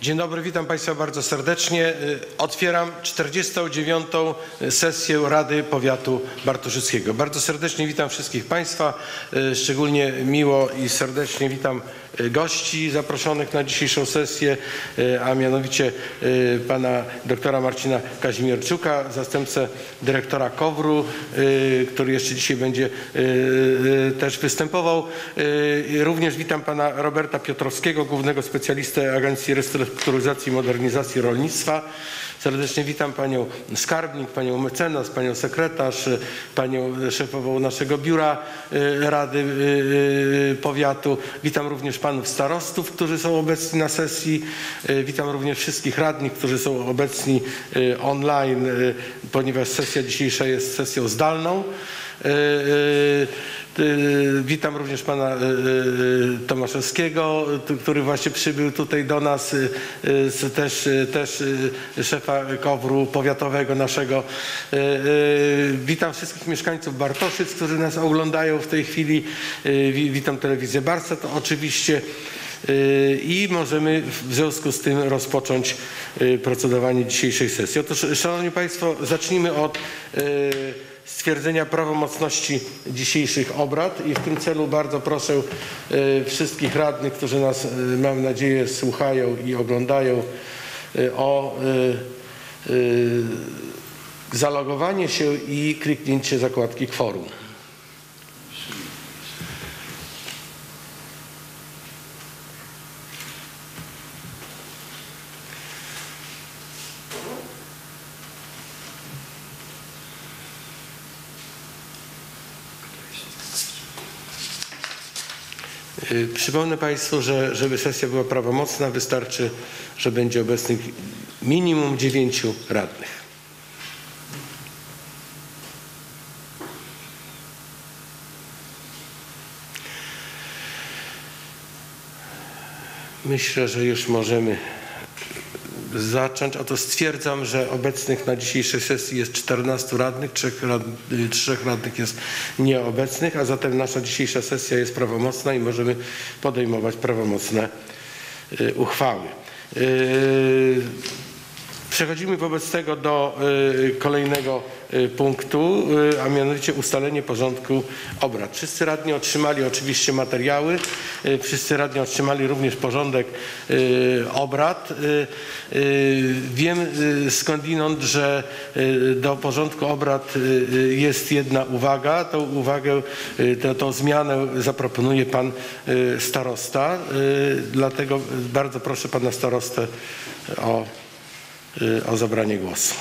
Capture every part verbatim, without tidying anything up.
Dzień dobry, witam Państwa bardzo serdecznie. Otwieram czterdziestą dziewiątą sesję Rady Powiatu Bartoszyckiego. Bardzo serdecznie witam wszystkich Państwa, szczególnie miło i serdecznie witam gości zaproszonych na dzisiejszą sesję, a mianowicie pana doktora Marcina Kazimierczuka, zastępcę dyrektora KOWR-u, który jeszcze dzisiaj będzie też występował. Również witam pana Roberta Piotrowskiego, głównego specjalistę Agencji Restrukturyzacji i Modernizacji Rolnictwa. Serdecznie witam panią skarbnik, panią mecenas, panią sekretarz, panią szefową naszego biura Rady Powiatu. Witam również panów starostów, którzy są obecni na sesji. Witam również wszystkich radnych, którzy są obecni online, ponieważ sesja dzisiejsza jest sesją zdalną. Witam również pana Tomaszewskiego, który właśnie przybył tutaj do nas, też, też szefa KOWR-u powiatowego naszego. Witam wszystkich mieszkańców Bartoszyc, którzy nas oglądają w tej chwili. Witam telewizję Barset oczywiście. I możemy w związku z tym rozpocząć procedowanie dzisiejszej sesji. Otóż, szanowni państwo, zacznijmy od stwierdzenia prawomocności dzisiejszych obrad i w tym celu bardzo proszę wszystkich radnych, którzy nas, mam nadzieję, słuchają i oglądają, o zalogowanie się i kliknięcie zakładki kworum. Przypomnę Państwu, że żeby sesja była prawomocna, wystarczy, że będzie obecnych minimum dziewięciu radnych. Myślę, że już możemy zacząć. Oto stwierdzam, że obecnych na dzisiejszej sesji jest czternastu radnych, trzech, rad, trzech radnych jest nieobecnych, a zatem nasza dzisiejsza sesja jest prawomocna i możemy podejmować prawomocne y, uchwały. Y, Przechodzimy wobec tego do y, kolejnego y, punktu, y, a mianowicie ustalenie porządku obrad. Wszyscy radni otrzymali oczywiście materiały, y, wszyscy radni otrzymali również porządek y, obrad. Y, y, wiem y, skądinąd, że y, do porządku obrad y, jest jedna uwaga. Tą uwagę, y, tę, tą zmianę zaproponuje pan y, starosta. Y, dlatego bardzo proszę pana starostę o o zabranie głosu.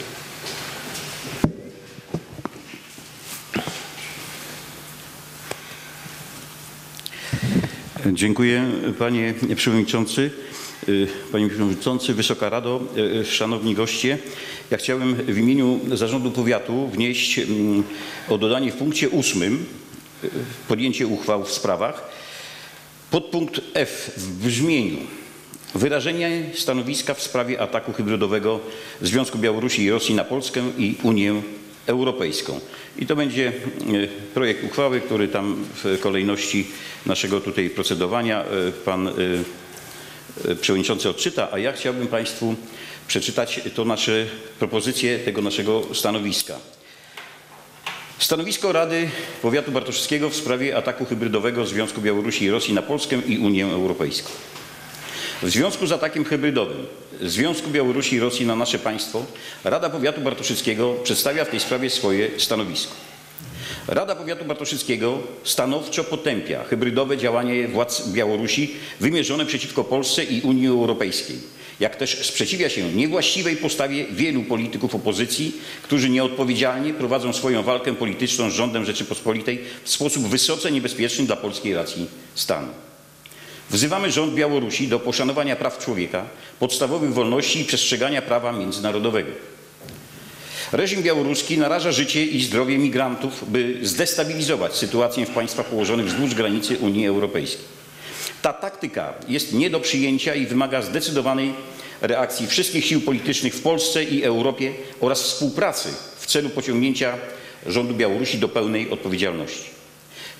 Dziękuję panie przewodniczący, panie przewodniczący, Wysoka Rado, szanowni goście. Ja chciałem w imieniu Zarządu Powiatu wnieść o dodanie w punkcie ósmym podjęcie uchwał w sprawach podpunkt F w brzmieniu: wyrażenie stanowiska w sprawie ataku hybrydowego Związku Białorusi i Rosji na Polskę i Unię Europejską. I to będzie projekt uchwały, który tam w kolejności naszego tutaj procedowania pan przewodniczący odczyta, a ja chciałbym Państwu przeczytać to nasze propozycje tego naszego stanowiska. Stanowisko Rady Powiatu Bartoszyckiego w sprawie ataku hybrydowego Związku Białorusi i Rosji na Polskę i Unię Europejską. W związku z atakiem hybrydowym Związku Białorusi i Rosji na nasze państwo, Rada Powiatu Bartoszyckiego przedstawia w tej sprawie swoje stanowisko. Rada Powiatu Bartoszyckiego stanowczo potępia hybrydowe działanie władz Białorusi wymierzone przeciwko Polsce i Unii Europejskiej, jak też sprzeciwia się niewłaściwej postawie wielu polityków opozycji, którzy nieodpowiedzialnie prowadzą swoją walkę polityczną z rządem Rzeczypospolitej w sposób wysoce niebezpieczny dla polskiej racji stanu. Wzywamy rząd Białorusi do poszanowania praw człowieka, podstawowych wolności i przestrzegania prawa międzynarodowego. Reżim białoruski naraża życie i zdrowie migrantów, by zdestabilizować sytuację w państwach położonych wzdłuż granicy Unii Europejskiej. Ta taktyka jest nie do przyjęcia i wymaga zdecydowanej reakcji wszystkich sił politycznych w Polsce i Europie oraz współpracy w celu pociągnięcia rządu Białorusi do pełnej odpowiedzialności.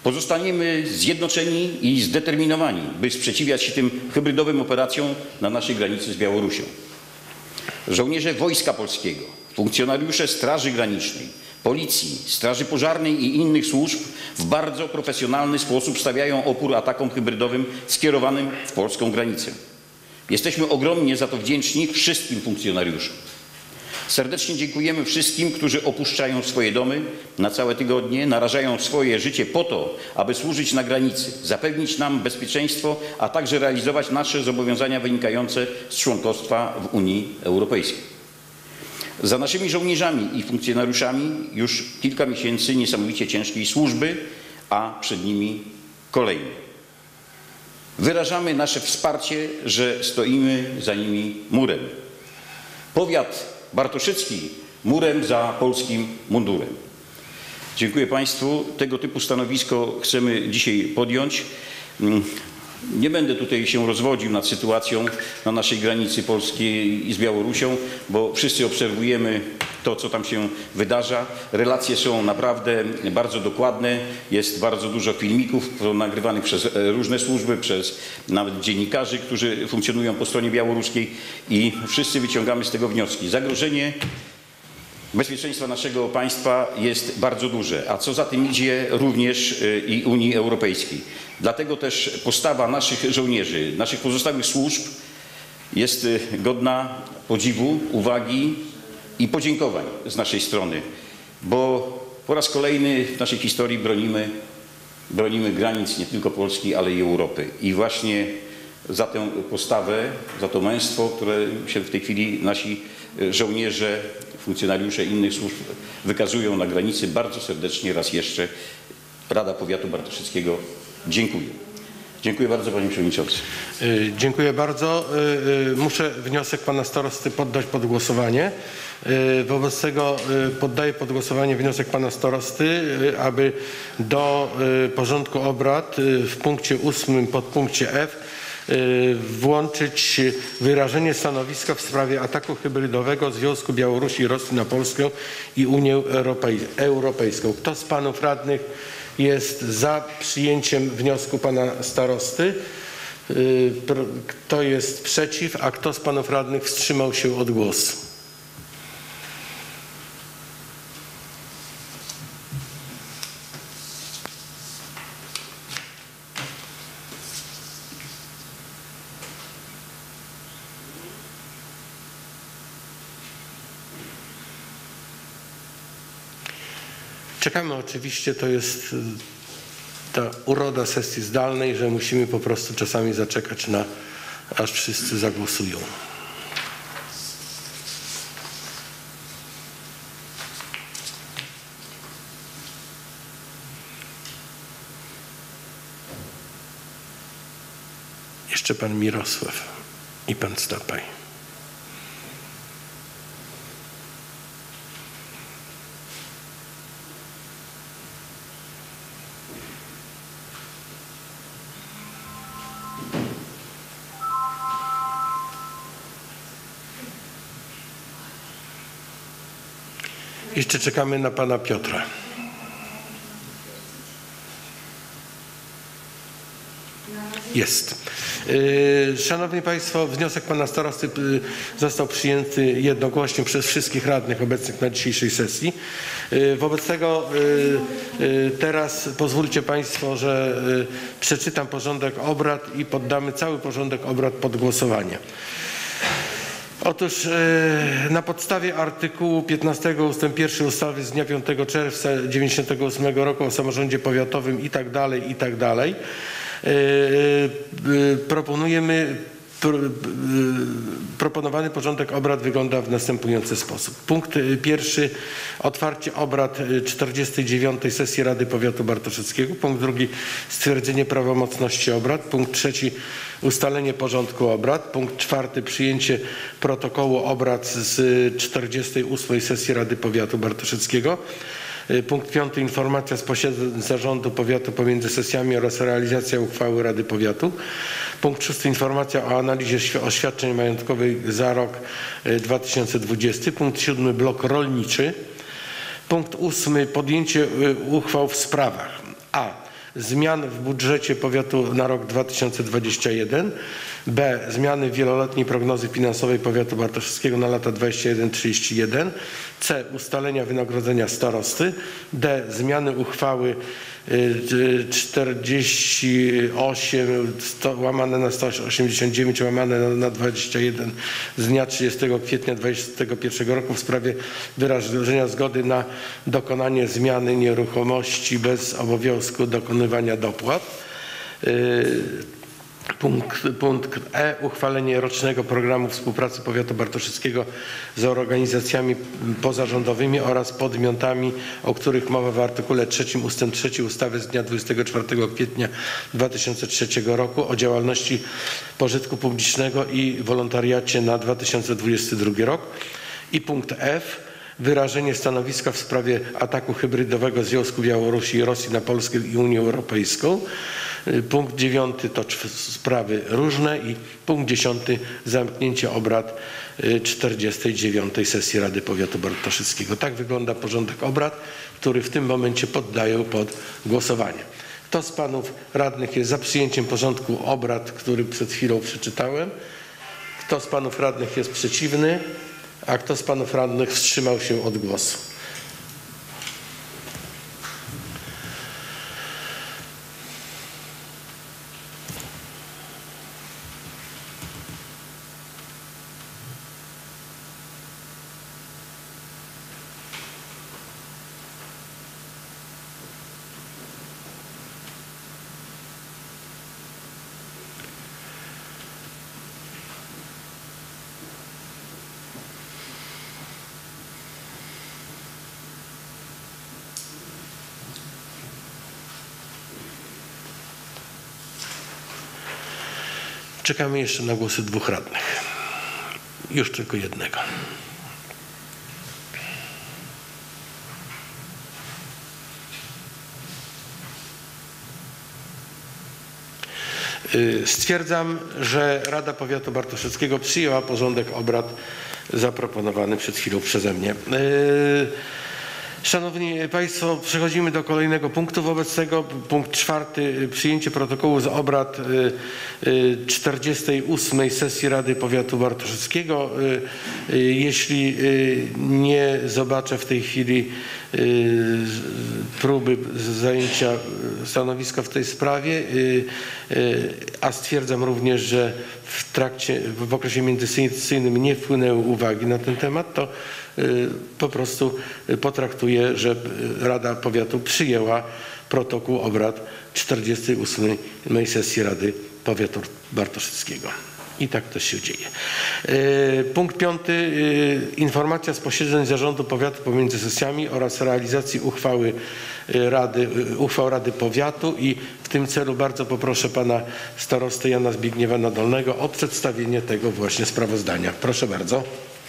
Pozostaniemy zjednoczeni i zdeterminowani, by sprzeciwiać się tym hybrydowym operacjom na naszej granicy z Białorusią. Żołnierze Wojska Polskiego, funkcjonariusze Straży Granicznej, Policji, Straży Pożarnej i innych służb w bardzo profesjonalny sposób stawiają opór atakom hybrydowym skierowanym w polską granicę. Jesteśmy ogromnie za to wdzięczni wszystkim funkcjonariuszom. Serdecznie dziękujemy wszystkim, którzy opuszczają swoje domy na całe tygodnie, narażają swoje życie po to, aby służyć na granicy, zapewnić nam bezpieczeństwo, a także realizować nasze zobowiązania wynikające z członkostwa w Unii Europejskiej. Za naszymi żołnierzami i funkcjonariuszami już kilka miesięcy niesamowicie ciężkiej służby, a przed nimi kolejne. Wyrażamy nasze wsparcie, że stoimy za nimi murem. Powiat bartoszycki murem za polskim mundurem. Dziękuję Państwu. Tego typu stanowisko chcemy dzisiaj podjąć. Nie będę tutaj się rozwodził nad sytuacją na naszej granicy polskiej z Białorusią, bo wszyscy obserwujemy to, co tam się wydarza. Relacje są naprawdę bardzo dokładne. Jest bardzo dużo filmików nagrywanych przez różne służby, przez nawet dziennikarzy, którzy funkcjonują po stronie białoruskiej i wszyscy wyciągamy z tego wnioski. Zagrożenie bezpieczeństwa naszego państwa jest bardzo duże, a co za tym idzie również i Unii Europejskiej. Dlatego też postawa naszych żołnierzy, naszych pozostałych służb jest godna podziwu, uwagi i podziękowań z naszej strony, bo po raz kolejny w naszej historii bronimy, bronimy granic nie tylko Polski, ale i Europy. I właśnie za tę postawę, za to męstwo, które się w tej chwili nasi żołnierze, funkcjonariusze innych służb wykazują na granicy, bardzo serdecznie raz jeszcze Rada Powiatu Bartoszyckiego dziękuję. Dziękuję bardzo, panie przewodniczący. Dziękuję bardzo. Muszę wniosek pana starosty poddać pod głosowanie. Wobec tego poddaję pod głosowanie wniosek pana starosty, aby do porządku obrad w punkcie ósmym podpunkcie F włączyć wyrażenie stanowiska w sprawie ataku hybrydowego Związku Białorusi i Rosji na Polskę i Unię Europejską. Kto z panów radnych jest za przyjęciem wniosku pana starosty? Kto jest przeciw, a kto z panów radnych wstrzymał się od głosu? Czekamy oczywiście, to jest ta uroda sesji zdalnej, że musimy po prostu czasami zaczekać na, aż wszyscy zagłosują. Jeszcze pan Mirosław i pan Stapaj. Jeszcze czekamy na pana Piotra. Jest. Szanowni Państwo, wniosek pana starosty został przyjęty jednogłośnie przez wszystkich radnych obecnych na dzisiejszej sesji. Wobec tego teraz pozwólcie Państwo, że przeczytam porządek obrad i poddamy cały porządek obrad pod głosowanie. Otóż na podstawie artykułu piętnastego ustęp pierwszy ustawy z dnia piątego czerwca tysiąc dziewięćset dziewięćdziesiątego ósmego roku o samorządzie powiatowym i tak dalej, i tak dalej, proponujemy, proponowany porządek obrad wygląda w następujący sposób. Punkt pierwszy, otwarcie obrad czterdziestej dziewiątej sesji Rady Powiatu Bartoszyckiego. Punkt drugi, stwierdzenie prawomocności obrad. Punkt trzeci, ustalenie porządku obrad. Punkt czwarty, przyjęcie protokołu obrad z czterdziestej ósmej sesji Rady Powiatu Bartoszyckiego. Punkt piąty, informacja z posiedzeń Zarządu Powiatu pomiędzy sesjami oraz realizacja uchwały Rady Powiatu. Punkt szósty, informacja o analizie oświadczeń majątkowych za rok dwa tysiące dwudziesty. Punkt siódmy, blok rolniczy. Punkt ósmy, podjęcie uchwał w sprawach: a. zmian w budżecie powiatu na rok dwa tysiące dwudziesty pierwszy. B. Zmiany wieloletniej prognozy finansowej powiatu bartoszewskiego na lata dwudziesty pierwszy do trzydziestego pierwszego. C. Ustalenia wynagrodzenia starosty. D. Zmiany uchwały czterdzieści osiem łamane na sto osiemdziesiąt dziewięć łamane na, na dwadzieścia jeden z dnia trzydziestego kwietnia dwudziestego pierwszego roku w sprawie wyrażenia zgody na dokonanie zmiany nieruchomości bez obowiązku dokonywania dopłat. Punkt, punkt E. Uchwalenie rocznego programu współpracy powiatu bartoszewskiego z organizacjami pozarządowymi oraz podmiotami, o których mowa w artykule trzecim ustęp trzeci ustawy z dnia dwudziestego czwartego kwietnia dwa tysiące trzeciego roku o działalności pożytku publicznego i wolontariacie na dwa tysiące dwudziesty drugi rok. I punkt F. Wyrażenie stanowiska w sprawie ataku hybrydowego Związku Białorusi i Rosji na Polskę i Unię Europejską. Punkt dziewiąty to sprawy różne i punkt dziesiąty zamknięcie obrad czterdziestej dziewiątej sesji Rady Powiatu Bartoszewskiego. Tak wygląda porządek obrad, który w tym momencie poddaję pod głosowanie. Kto z panów radnych jest za przyjęciem porządku obrad, który przed chwilą przeczytałem? Kto z panów radnych jest przeciwny? A kto z panów radnych wstrzymał się od głosu? Czekamy jeszcze na głosy dwóch radnych. Już tylko jednego. Stwierdzam, że Rada Powiatu Bartoszewskiego przyjęła porządek obrad zaproponowany przed chwilą przeze mnie. Szanowni Państwo, przechodzimy do kolejnego punktu. Wobec tego punkt czwarty, przyjęcie protokołu z obrad czterdziestej ósmej sesji Rady Powiatu Bartoszewskiego. Jeśli nie zobaczę w tej chwili próby zajęcia stanowiska w tej sprawie, a stwierdzam również, że w trakcie, w okresie międzysesyjnym nie wpłynęły uwagi na ten temat, to po prostu potraktuję, że Rada Powiatu przyjęła protokół obrad czterdziestej ósmej sesji Rady Powiatu Bartoszewskiego. I tak to się dzieje. Punkt piąty. Informacja z posiedzeń Zarządu Powiatu pomiędzy sesjami oraz realizacji uchwały Rady, uchwał Rady Powiatu i w tym celu bardzo poproszę pana starostę Jana Zbigniewa Nadolnego o przedstawienie tego właśnie sprawozdania. Proszę bardzo.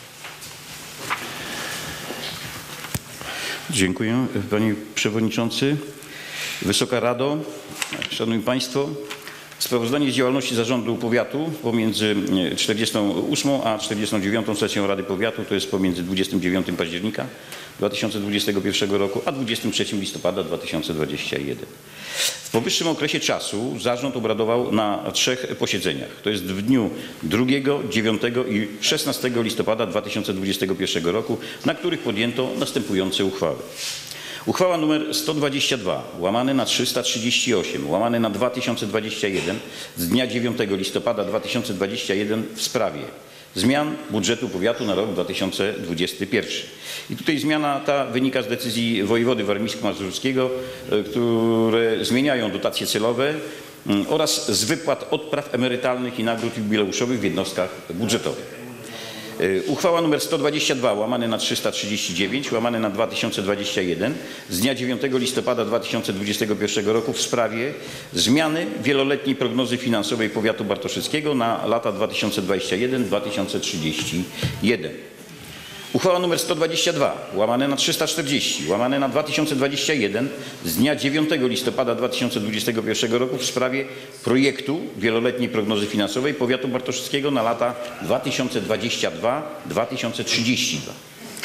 Dziękuję, panie przewodniczący. Wysoka Rado, szanowni państwo. Sprawozdanie z działalności Zarządu Powiatu pomiędzy czterdziestą ósmą a czterdziestą dziewiątą sesją Rady Powiatu, to jest pomiędzy dwudziestego dziewiątego października dwa tysiące dwudziestego pierwszego roku a dwudziestego trzeciego listopada dwa tysiące dwudziestego pierwszego. W powyższym okresie czasu zarząd obradował na trzech posiedzeniach. To jest w dniu drugiego, dziewiątego i szesnastego listopada dwa tysiące dwudziestego pierwszego roku, na których podjęto następujące uchwały. Uchwała nr sto dwadzieścia dwa łamane na trzysta trzydzieści osiem łamane na dwa tysiące dwudziesty pierwszy z dnia dziewiątego listopada dwa tysiące dwudziestego pierwszego w sprawie zmian budżetu powiatu na rok dwa tysiące dwudziesty pierwszy. I tutaj zmiana ta wynika z decyzji wojewody warmińsko-mazurskiego, które zmieniają dotacje celowe oraz z wypłat odpraw emerytalnych i nagród jubileuszowych w jednostkach budżetowych. Uchwała nr sto dwadzieścia dwa łamane na trzysta trzydzieści dziewięć łamane na dwa tysiące dwudziesty pierwszy z dnia dziewiątego listopada dwa tysiące dwudziestego pierwszego roku w sprawie zmiany wieloletniej prognozy finansowej powiatu bartoszewskiego na lata dwa tysiące dwudziesty pierwszy do dwa tysiące trzydziestego pierwszego. Uchwała nr sto dwadzieścia dwa łamane na trzysta czterdzieści łamane na dwa tysiące dwudziesty pierwszy z dnia dziewiątego listopada dwa tysiące dwudziestego pierwszego roku w sprawie projektu wieloletniej prognozy finansowej powiatu bartoszewskiego na lata dwa tysiące dwudziesty drugi do dwa tysiące trzydziestego drugiego.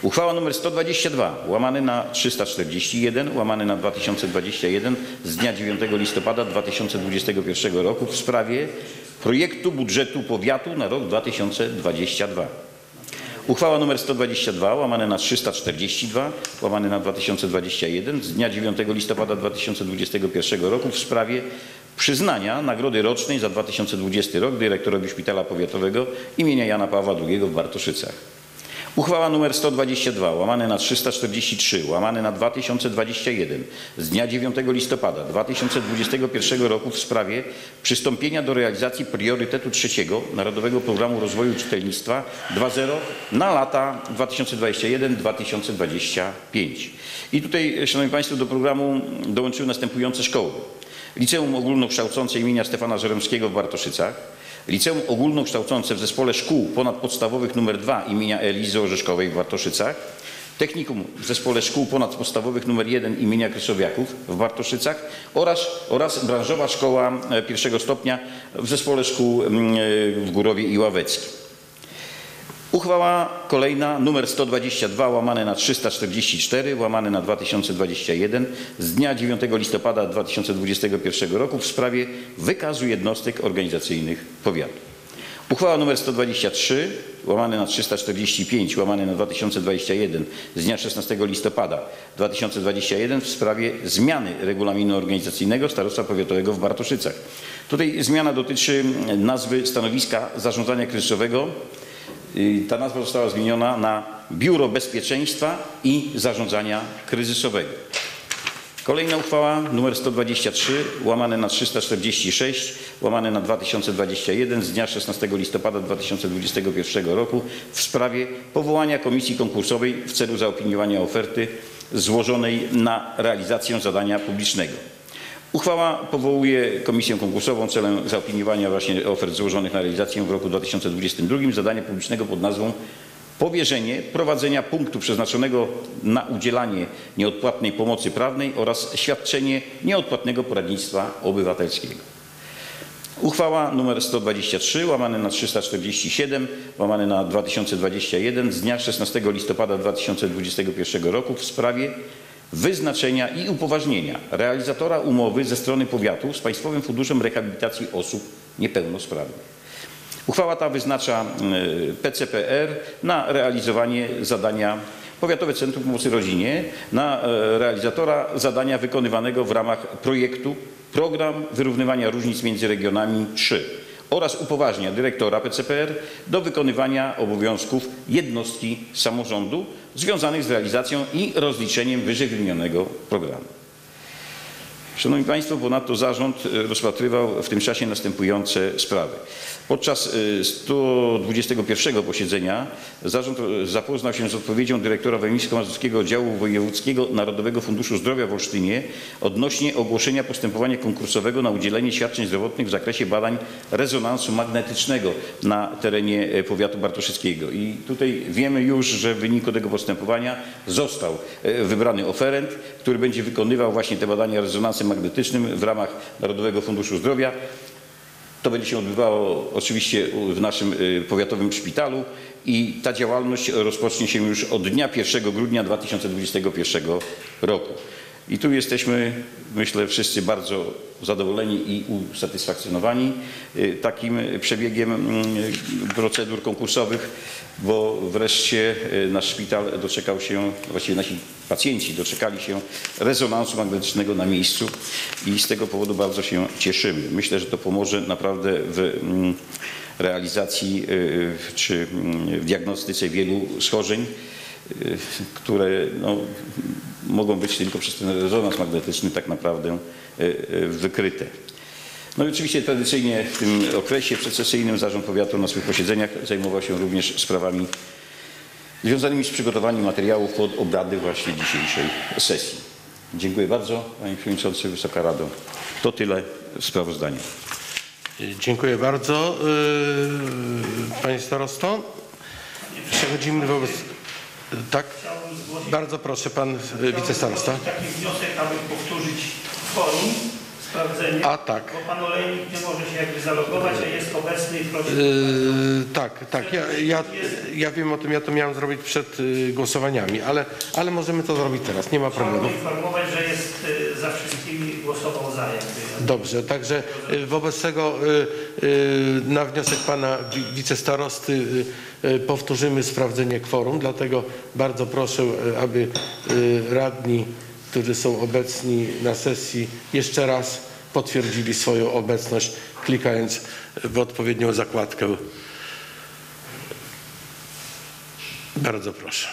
Uchwała nr sto dwadzieścia dwa łamane na trzysta czterdzieści jeden łamane na dwa tysiące dwadzieścia jeden z dnia dziewiątego listopada dwa tysiące dwudziestego pierwszego roku w sprawie projektu budżetu powiatu na rok dwa tysiące dwudziesty drugi. Uchwała nr sto dwadzieścia dwa łamane na trzysta czterdzieści dwa łamane na dwa tysiące dwudziesty pierwszy z dnia dziewiątego listopada dwa tysiące dwudziestego pierwszego roku w sprawie przyznania nagrody rocznej za dwa tysiące dwudziesty rok dyrektorowi Szpitala Powiatowego imienia Jana Pawła drugiego w Bartoszycach. Uchwała nr sto dwadzieścia dwa łamane na trzysta czterdzieści trzy łamane na dwa tysiące dwudziesty pierwszy z dnia dziewiątego listopada dwa tysiące dwudziestego pierwszego roku w sprawie przystąpienia do realizacji priorytetu trzeciego Narodowego Programu Rozwoju Czytelnictwa dwa zero na lata dwa tysiące dwudziesty pierwszy do dwa tysiące dwudziestego piątego. I tutaj, szanowni państwo, do programu dołączyły następujące szkoły. Liceum Ogólnokształcące imienia Stefana Żeromskiego w Bartoszycach, Liceum Ogólnokształcące w Zespole Szkół Ponadpodstawowych nr dwa imienia Elizy Orzeszkowej w Bartoszycach, Technikum w Zespole Szkół Ponadpodstawowych nr jeden imienia Krysowiaków w Bartoszycach oraz, oraz Branżowa Szkoła pierwszego stopnia w Zespole Szkół w Górowie i Ławeckim. Uchwała kolejna nr sto dwadzieścia dwa łamane na trzysta czterdzieści cztery łamane na dwa tysiące dwudziesty pierwszy z dnia dziewiątego listopada dwa tysiące dwudziestego pierwszego roku w sprawie wykazu jednostek organizacyjnych powiatu. Uchwała nr sto dwadzieścia trzy łamane na trzysta czterdzieści pięć łamane na dwa tysiące dwudziesty pierwszy z dnia szesnastego listopada dwa tysiące dwudziestego pierwszego w sprawie zmiany regulaminu organizacyjnego Starostwa Powiatowego w Bartoszycach. Tutaj zmiana dotyczy nazwy stanowiska zarządzania kryzysowego. Ta nazwa została zmieniona na Biuro Bezpieczeństwa i Zarządzania Kryzysowego. Kolejna uchwała nr sto dwadzieścia trzy łamane na trzysta czterdzieści sześć łamane na dwa tysiące dwudziesty pierwszy z dnia szesnastego listopada dwa tysiące dwudziestego pierwszego roku w sprawie powołania komisji konkursowej w celu zaopiniowania oferty złożonej na realizację zadania publicznego. Uchwała powołuje komisję konkursową celem zaopiniowania właśnie ofert złożonych na realizację w roku dwa tysiące dwudziestym drugim zadania publicznego pod nazwą powierzenie prowadzenia punktu przeznaczonego na udzielanie nieodpłatnej pomocy prawnej oraz świadczenie nieodpłatnego poradnictwa obywatelskiego. Uchwała nr sto dwadzieścia trzy łamane na trzysta czterdzieści siedem łamane na dwa tysiące dwudziesty pierwszy z dnia szesnastego listopada dwa tysiące dwudziestego pierwszego roku w sprawie wyznaczenia i upoważnienia realizatora umowy ze strony powiatu z Państwowym Funduszem Rehabilitacji Osób Niepełnosprawnych. Uchwała ta wyznacza P C P R na realizowanie zadania Powiatowe Centrum Pomocy Rodzinie, na realizatora zadania wykonywanego w ramach projektu Program Wyrównywania Różnic między Regionami trzy oraz upoważnia dyrektora P C P R do wykonywania obowiązków jednostki samorządu związanych z realizacją i rozliczeniem wyżej wymienionego programu. Szanowni Państwo, ponadto zarząd rozpatrywał w tym czasie następujące sprawy. Podczas sto dwudziestego pierwszego posiedzenia zarząd zapoznał się z odpowiedzią dyrektora Warmińsko-Mazurskiego Oddziału Wojewódzkiego Narodowego Funduszu Zdrowia w Olsztynie odnośnie ogłoszenia postępowania konkursowego na udzielenie świadczeń zdrowotnych w zakresie badań rezonansu magnetycznego na terenie powiatu bartoszyckiego. I tutaj wiemy już, że w wyniku tego postępowania został wybrany oferent, który będzie wykonywał właśnie te badania rezonansem magnetycznym w ramach Narodowego Funduszu Zdrowia. To będzie się odbywało oczywiście w naszym powiatowym szpitalu i ta działalność rozpocznie się już od dnia pierwszego grudnia dwa tysiące dwudziestego pierwszego roku. I tu jesteśmy, myślę, wszyscy bardzo zadowoleni i usatysfakcjonowani takim przebiegiem procedur konkursowych, bo wreszcie nasz szpital doczekał się, właściwie nasi pacjenci doczekali się rezonansu magnetycznego na miejscu i z tego powodu bardzo się cieszymy. Myślę, że to pomoże naprawdę w realizacji czy w diagnostyce wielu schorzeń, które no, mogą być tylko przez ten rezonans magnetyczny tak naprawdę wykryte. No i oczywiście tradycyjnie w tym okresie przedsesyjnym Zarząd Powiatu na swych posiedzeniach zajmował się również sprawami związanymi z przygotowaniem materiałów pod obrady właśnie dzisiejszej sesji. Dziękuję bardzo, Panie Przewodniczący, Wysoka Rado. To tyle sprawozdania. Dziękuję bardzo. Panie Starosto, przechodzimy wobec... Tak? Bardzo proszę, Pan Wicestarosta. Taki wniosek, aby powtórzyć kworum sprawdzenie. A tak. Bo pan olejnik nie może się jakby zalogować, a jest obecny i prosi. Yy, tak, tak. Ja, ja, ja wiem o tym, ja to miałem zrobić przed y, głosowaniami, ale, ale możemy to zrobić teraz, nie ma problemu. Chciałbym informować, że jest y, za wszystkimi głosował za jakby. Dobrze, także y, wobec tego y, y, na wniosek pana wi- wicestarosty y, y, powtórzymy sprawdzenie kworum, dlatego bardzo proszę, y, aby y, radni, którzy są obecni na sesji, jeszcze raz potwierdzili swoją obecność, klikając w odpowiednią zakładkę. Bardzo proszę.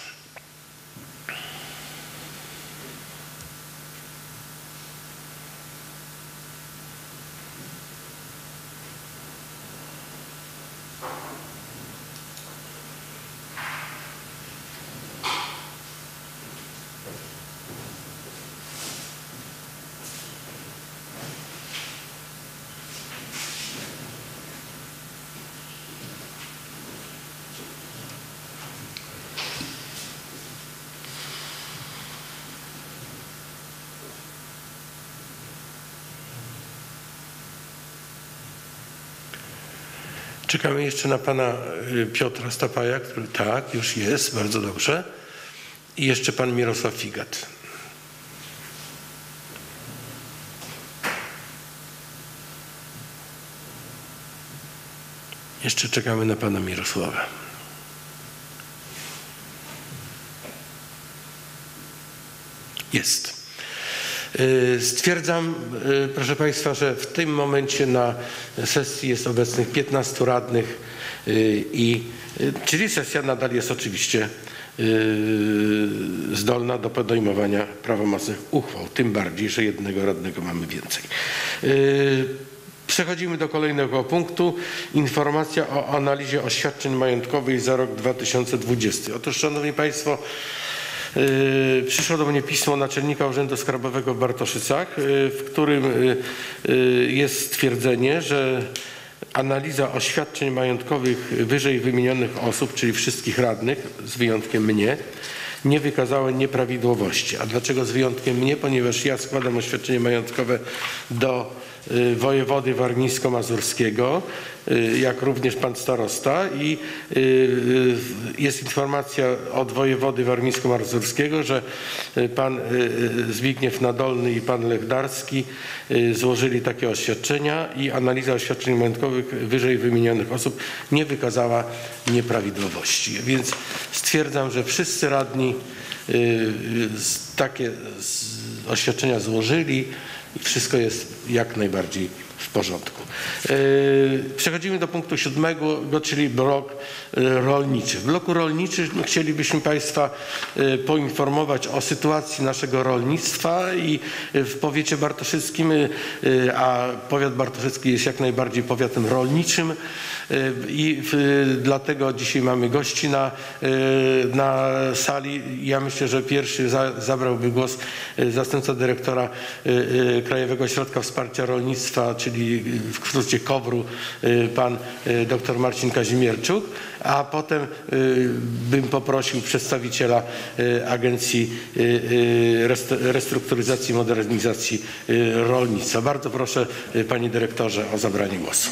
Czekamy jeszcze na pana y, Piotra Stapaja, który tak, już jest, bardzo dobrze. I jeszcze pan Mirosław Figat. Jeszcze czekamy na pana Mirosława. Jest. Y, Stwierdzam, y, proszę państwa, że w tym momencie na sesji jest obecnych piętnastu radnych y, i y, czyli sesja nadal jest oczywiście y, zdolna do podejmowania prawomocnych uchwał, tym bardziej, że jednego radnego mamy więcej. Y, Przechodzimy do kolejnego punktu. Informacja o analizie oświadczeń majątkowych za rok dwa tysiące dwudziesty. Otóż, szanowni państwo, Yy, przyszło do mnie pismo naczelnika Urzędu Skarbowego w Bartoszycach, yy, w którym yy, yy, jest stwierdzenie, że analiza oświadczeń majątkowych wyżej wymienionych osób, czyli wszystkich radnych, z wyjątkiem mnie, nie wykazała nieprawidłowości. A dlaczego z wyjątkiem mnie? Ponieważ ja składam oświadczenie majątkowe do y, wojewody warmińsko-mazurskiego, y, jak również pan starosta i y, y, jest informacja od wojewody warmińsko-mazurskiego, że y, pan y, Zbigniew Nadolny i pan Lech Darski y, złożyli takie oświadczenia i analiza oświadczeń majątkowych wyżej wymienionych osób nie wykazała nieprawidłowości. Więc stwierdzam, że wszyscy radni y, y, takie oświadczenia złożyli i wszystko jest jak najbardziej w porządku. Przechodzimy do punktu siódmego, czyli blok rolniczy. W bloku rolniczym chcielibyśmy państwa poinformować o sytuacji naszego rolnictwa i w powiecie bartoszyckim, a powiat bartoszycki jest jak najbardziej powiatem rolniczym i dlatego dzisiaj mamy gości na, na sali. Ja myślę, że pierwszy za, zabrałby głos zastępca dyrektora Krajowego Ośrodka Wsparcia Rolnictwa, czyli w skrócie kowru, pan dr Marcin Kazimierczuk, a potem bym poprosił przedstawiciela Agencji Restrukturyzacji i Modernizacji Rolnictwa. Bardzo proszę, panie dyrektorze, o zabranie głosu.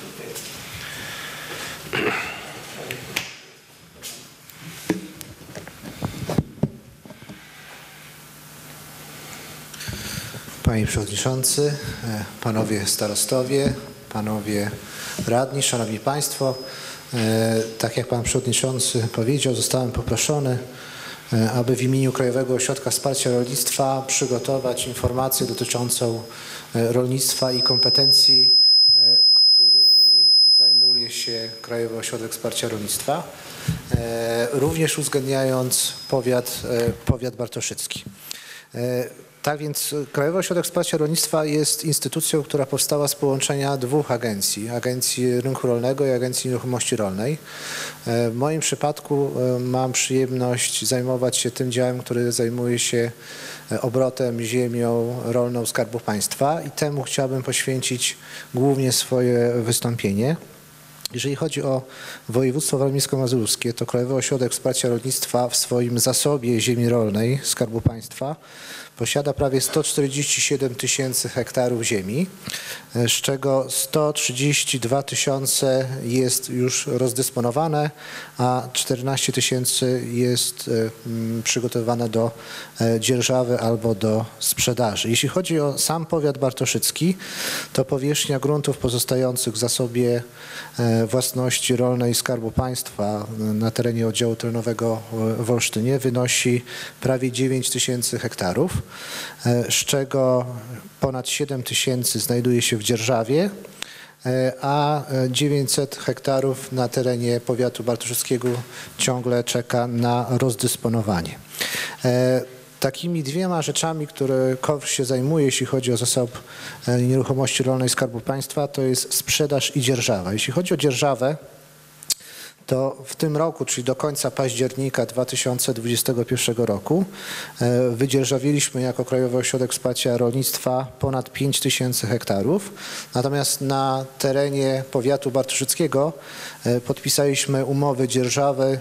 Panie Przewodniczący, Panowie Starostowie, Panowie Radni, Szanowni Państwo. Tak jak Pan Przewodniczący powiedział, zostałem poproszony, aby w imieniu Krajowego Ośrodka Wsparcia Rolnictwa przygotować informację dotyczącą rolnictwa i kompetencji, którymi zajmuje się Krajowy Ośrodek Wsparcia Rolnictwa, również uwzględniając powiat, powiat bartoszycki. Tak więc Krajowy Ośrodek Wsparcia Rolnictwa jest instytucją, która powstała z połączenia dwóch agencji. Agencji Rynku Rolnego i Agencji Nieruchomości Rolnej. W moim przypadku mam przyjemność zajmować się tym działem, który zajmuje się obrotem ziemią rolną Skarbu Państwa i temu chciałbym poświęcić głównie swoje wystąpienie. Jeżeli chodzi o województwo warmińsko-mazurskie, to Krajowy Ośrodek Wsparcia Rolnictwa w swoim zasobie ziemi rolnej Skarbu Państwa posiada prawie sto czterdzieści siedem tysięcy hektarów ziemi, z czego sto trzydzieści dwa tysiące jest już rozdysponowane, a czternaście tysięcy jest przygotowane do dzierżawy albo do sprzedaży. Jeśli chodzi o sam powiat bartoszycki, to powierzchnia gruntów pozostających w zasobie własności rolnej Skarbu Państwa na terenie oddziału terenowego w Olsztynie wynosi prawie dziewięć tysięcy hektarów, z czego ponad siedem tysięcy znajduje się w dzierżawie, a dziewięćset hektarów na terenie powiatu bartoszyckiego ciągle czeka na rozdysponowanie. Takimi dwiema rzeczami, które KOWR się zajmuje, jeśli chodzi o zasób nieruchomości rolnej Skarbu Państwa, to jest sprzedaż i dzierżawa. Jeśli chodzi o dzierżawę, to w tym roku, czyli do końca października dwa tysiące dwudziestego pierwszego roku, wydzierżawiliśmy jako Krajowy Ośrodek Wsparcia Rolnictwa ponad pięć tysięcy hektarów. Natomiast na terenie powiatu bartoszyckiego podpisaliśmy umowy dzierżawy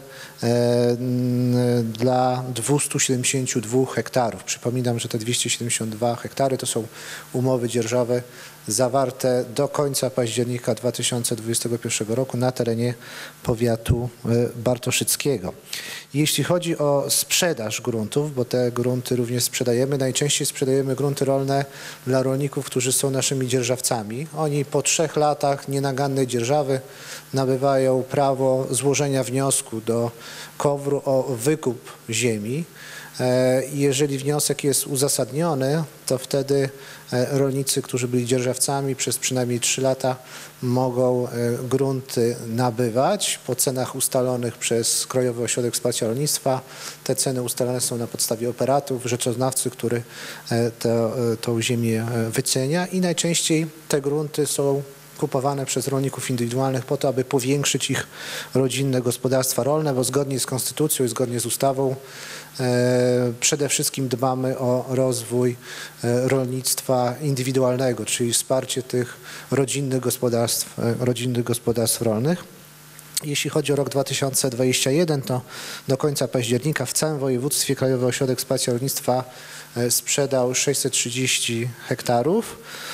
dla dwustu siedemdziesięciu dwóch hektarów. Przypominam, że te dwieście siedemdziesiąt dwa hektary to są umowy dzierżawy zawarte do końca października dwa tysiące dwudziestego pierwszego roku na terenie powiatu bartoszyckiego. Jeśli chodzi o sprzedaż gruntów, bo te grunty również sprzedajemy, najczęściej sprzedajemy grunty rolne dla rolników, którzy są naszymi dzierżawcami. Oni po trzech latach nienagannej dzierżawy nabywają prawo złożenia wniosku do KOWR-u o wykup ziemi. Jeżeli wniosek jest uzasadniony, to wtedy rolnicy, którzy byli dzierżawcami przez przynajmniej trzy lata, mogą grunty nabywać po cenach ustalonych przez Krajowy Ośrodek Wsparcia Rolnictwa. Te ceny ustalane są na podstawie operatów, rzeczoznawcy, który to, tą ziemię wycenia i najczęściej te grunty są kupowane przez rolników indywidualnych po to, aby powiększyć ich rodzinne gospodarstwa rolne, bo zgodnie z konstytucją i zgodnie z ustawą e, przede wszystkim dbamy o rozwój e, rolnictwa indywidualnego, czyli wsparcie tych rodzinnych gospodarstw, e, rodzinnych gospodarstw rolnych. Jeśli chodzi o rok dwa tysiące dwudziesty pierwszy, to do końca października w całym województwie Krajowy Ośrodek Wsparcia Rolnictwa sprzedał sześćset trzydzieści hektarów.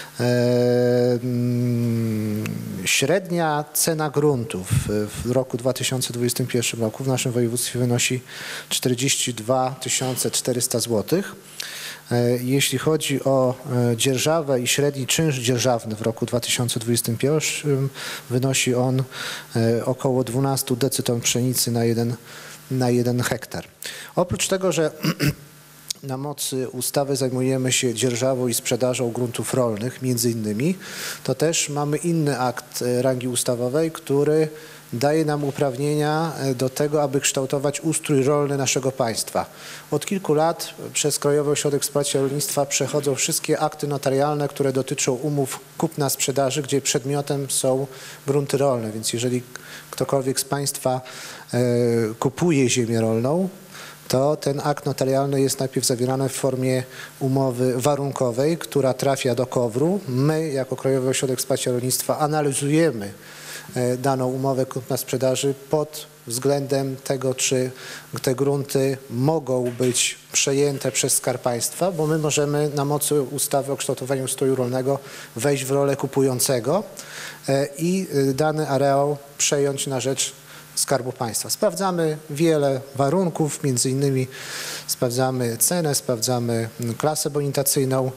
Średnia cena gruntów w roku dwa tysiące dwudziestym pierwszym roku w naszym województwie wynosi czterdzieści dwa tysiące czterysta złotych. Jeśli chodzi o dzierżawę i średni czynsz dzierżawny w roku dwa tysiące dwudziestym pierwszym, wynosi on około dwanaście decyton pszenicy na jeden, na jeden hektar. Oprócz tego, że na mocy ustawy zajmujemy się dzierżawą i sprzedażą gruntów rolnych, między innymi, to też mamy inny akt rangi ustawowej, który daje nam uprawnienia do tego, aby kształtować ustrój rolny naszego państwa. Od kilku lat przez Krajowy Ośrodek Wsparcia Rolnictwa przechodzą wszystkie akty notarialne, które dotyczą umów kupna-sprzedaży, gdzie przedmiotem są grunty rolne. Więc jeżeli ktokolwiek z państwa e, kupuje ziemię rolną, to ten akt notarialny jest najpierw zawierany w formie umowy warunkowej, która trafia do KOWR-u. My, jako Krajowy Ośrodek Wsparcia Rolnictwa, analizujemy daną umowę kupna-sprzedaży pod względem tego, czy te grunty mogą być przejęte przez Skarb Państwa, bo my możemy na mocy ustawy o kształtowaniu ustroju rolnego wejść w rolę kupującego i dany areał przejąć na rzecz Skarbu Państwa. Sprawdzamy wiele warunków, między innymi sprawdzamy cenę, sprawdzamy klasę bonitacyjną.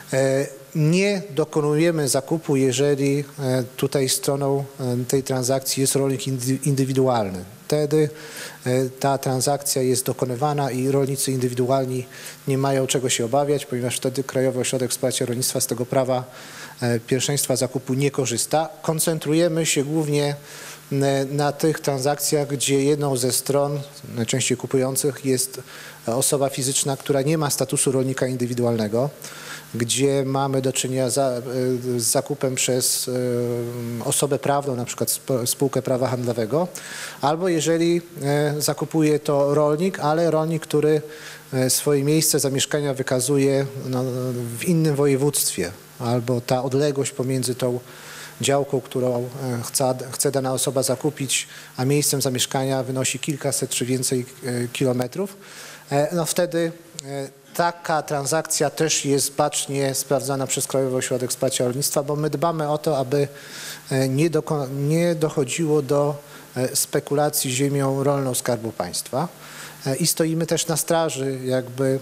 Nie dokonujemy zakupu, jeżeli tutaj stroną tej transakcji jest rolnik indywidualny. Wtedy ta transakcja jest dokonywana i rolnicy indywidualni nie mają czego się obawiać, ponieważ wtedy Krajowy Ośrodek Wsparcia Rolnictwa z tego prawa pierwszeństwa zakupu nie korzysta. Koncentrujemy się głównie na tych transakcjach, gdzie jedną ze stron, najczęściej kupujących, jest osoba fizyczna, która nie ma statusu rolnika indywidualnego, gdzie mamy do czynienia za, z zakupem przez osobę prawną, na przykład spółkę prawa handlowego, albo jeżeli zakupuje to rolnik, ale rolnik, który swoje miejsce zamieszkania wykazuje no, w innym województwie, albo ta odległość pomiędzy tą działką, którą chce, chce dana osoba zakupić, a miejscem zamieszkania wynosi kilkaset czy więcej kilometrów, no wtedy taka transakcja też jest bacznie sprawdzana przez Krajowy Ośrodek Wsparcia Rolnictwa, bo my dbamy o to, aby nie, do, nie dochodziło do spekulacji ziemią rolną Skarbu Państwa i stoimy też na straży jakby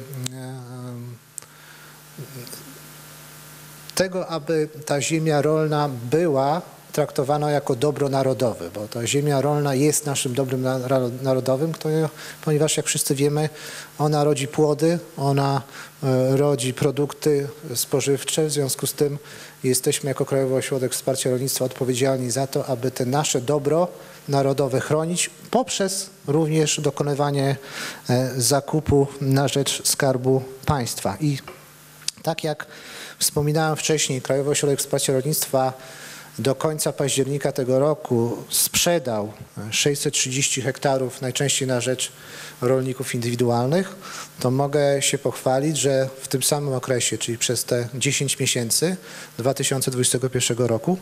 tego, aby ta ziemia rolna była traktowana jako dobro narodowe, bo ta ziemia rolna jest naszym dobrem narodowym, ponieważ jak wszyscy wiemy, ona rodzi płody, ona rodzi produkty spożywcze, w związku z tym jesteśmy jako Krajowy Ośrodek Wsparcia Rolnictwa odpowiedzialni za to, aby te nasze dobro narodowe chronić poprzez również dokonywanie zakupu na rzecz Skarbu Państwa. I tak jak wspominałem wcześniej, Krajowy Ośrodek Wsparcia Rolnictwa do końca października tego roku sprzedał sześćset trzydzieści hektarów, najczęściej na rzecz rolników indywidualnych, to mogę się pochwalić, że w tym samym okresie, czyli przez te dziesięć miesięcy dwa tysiące dwudziestego pierwszego roku,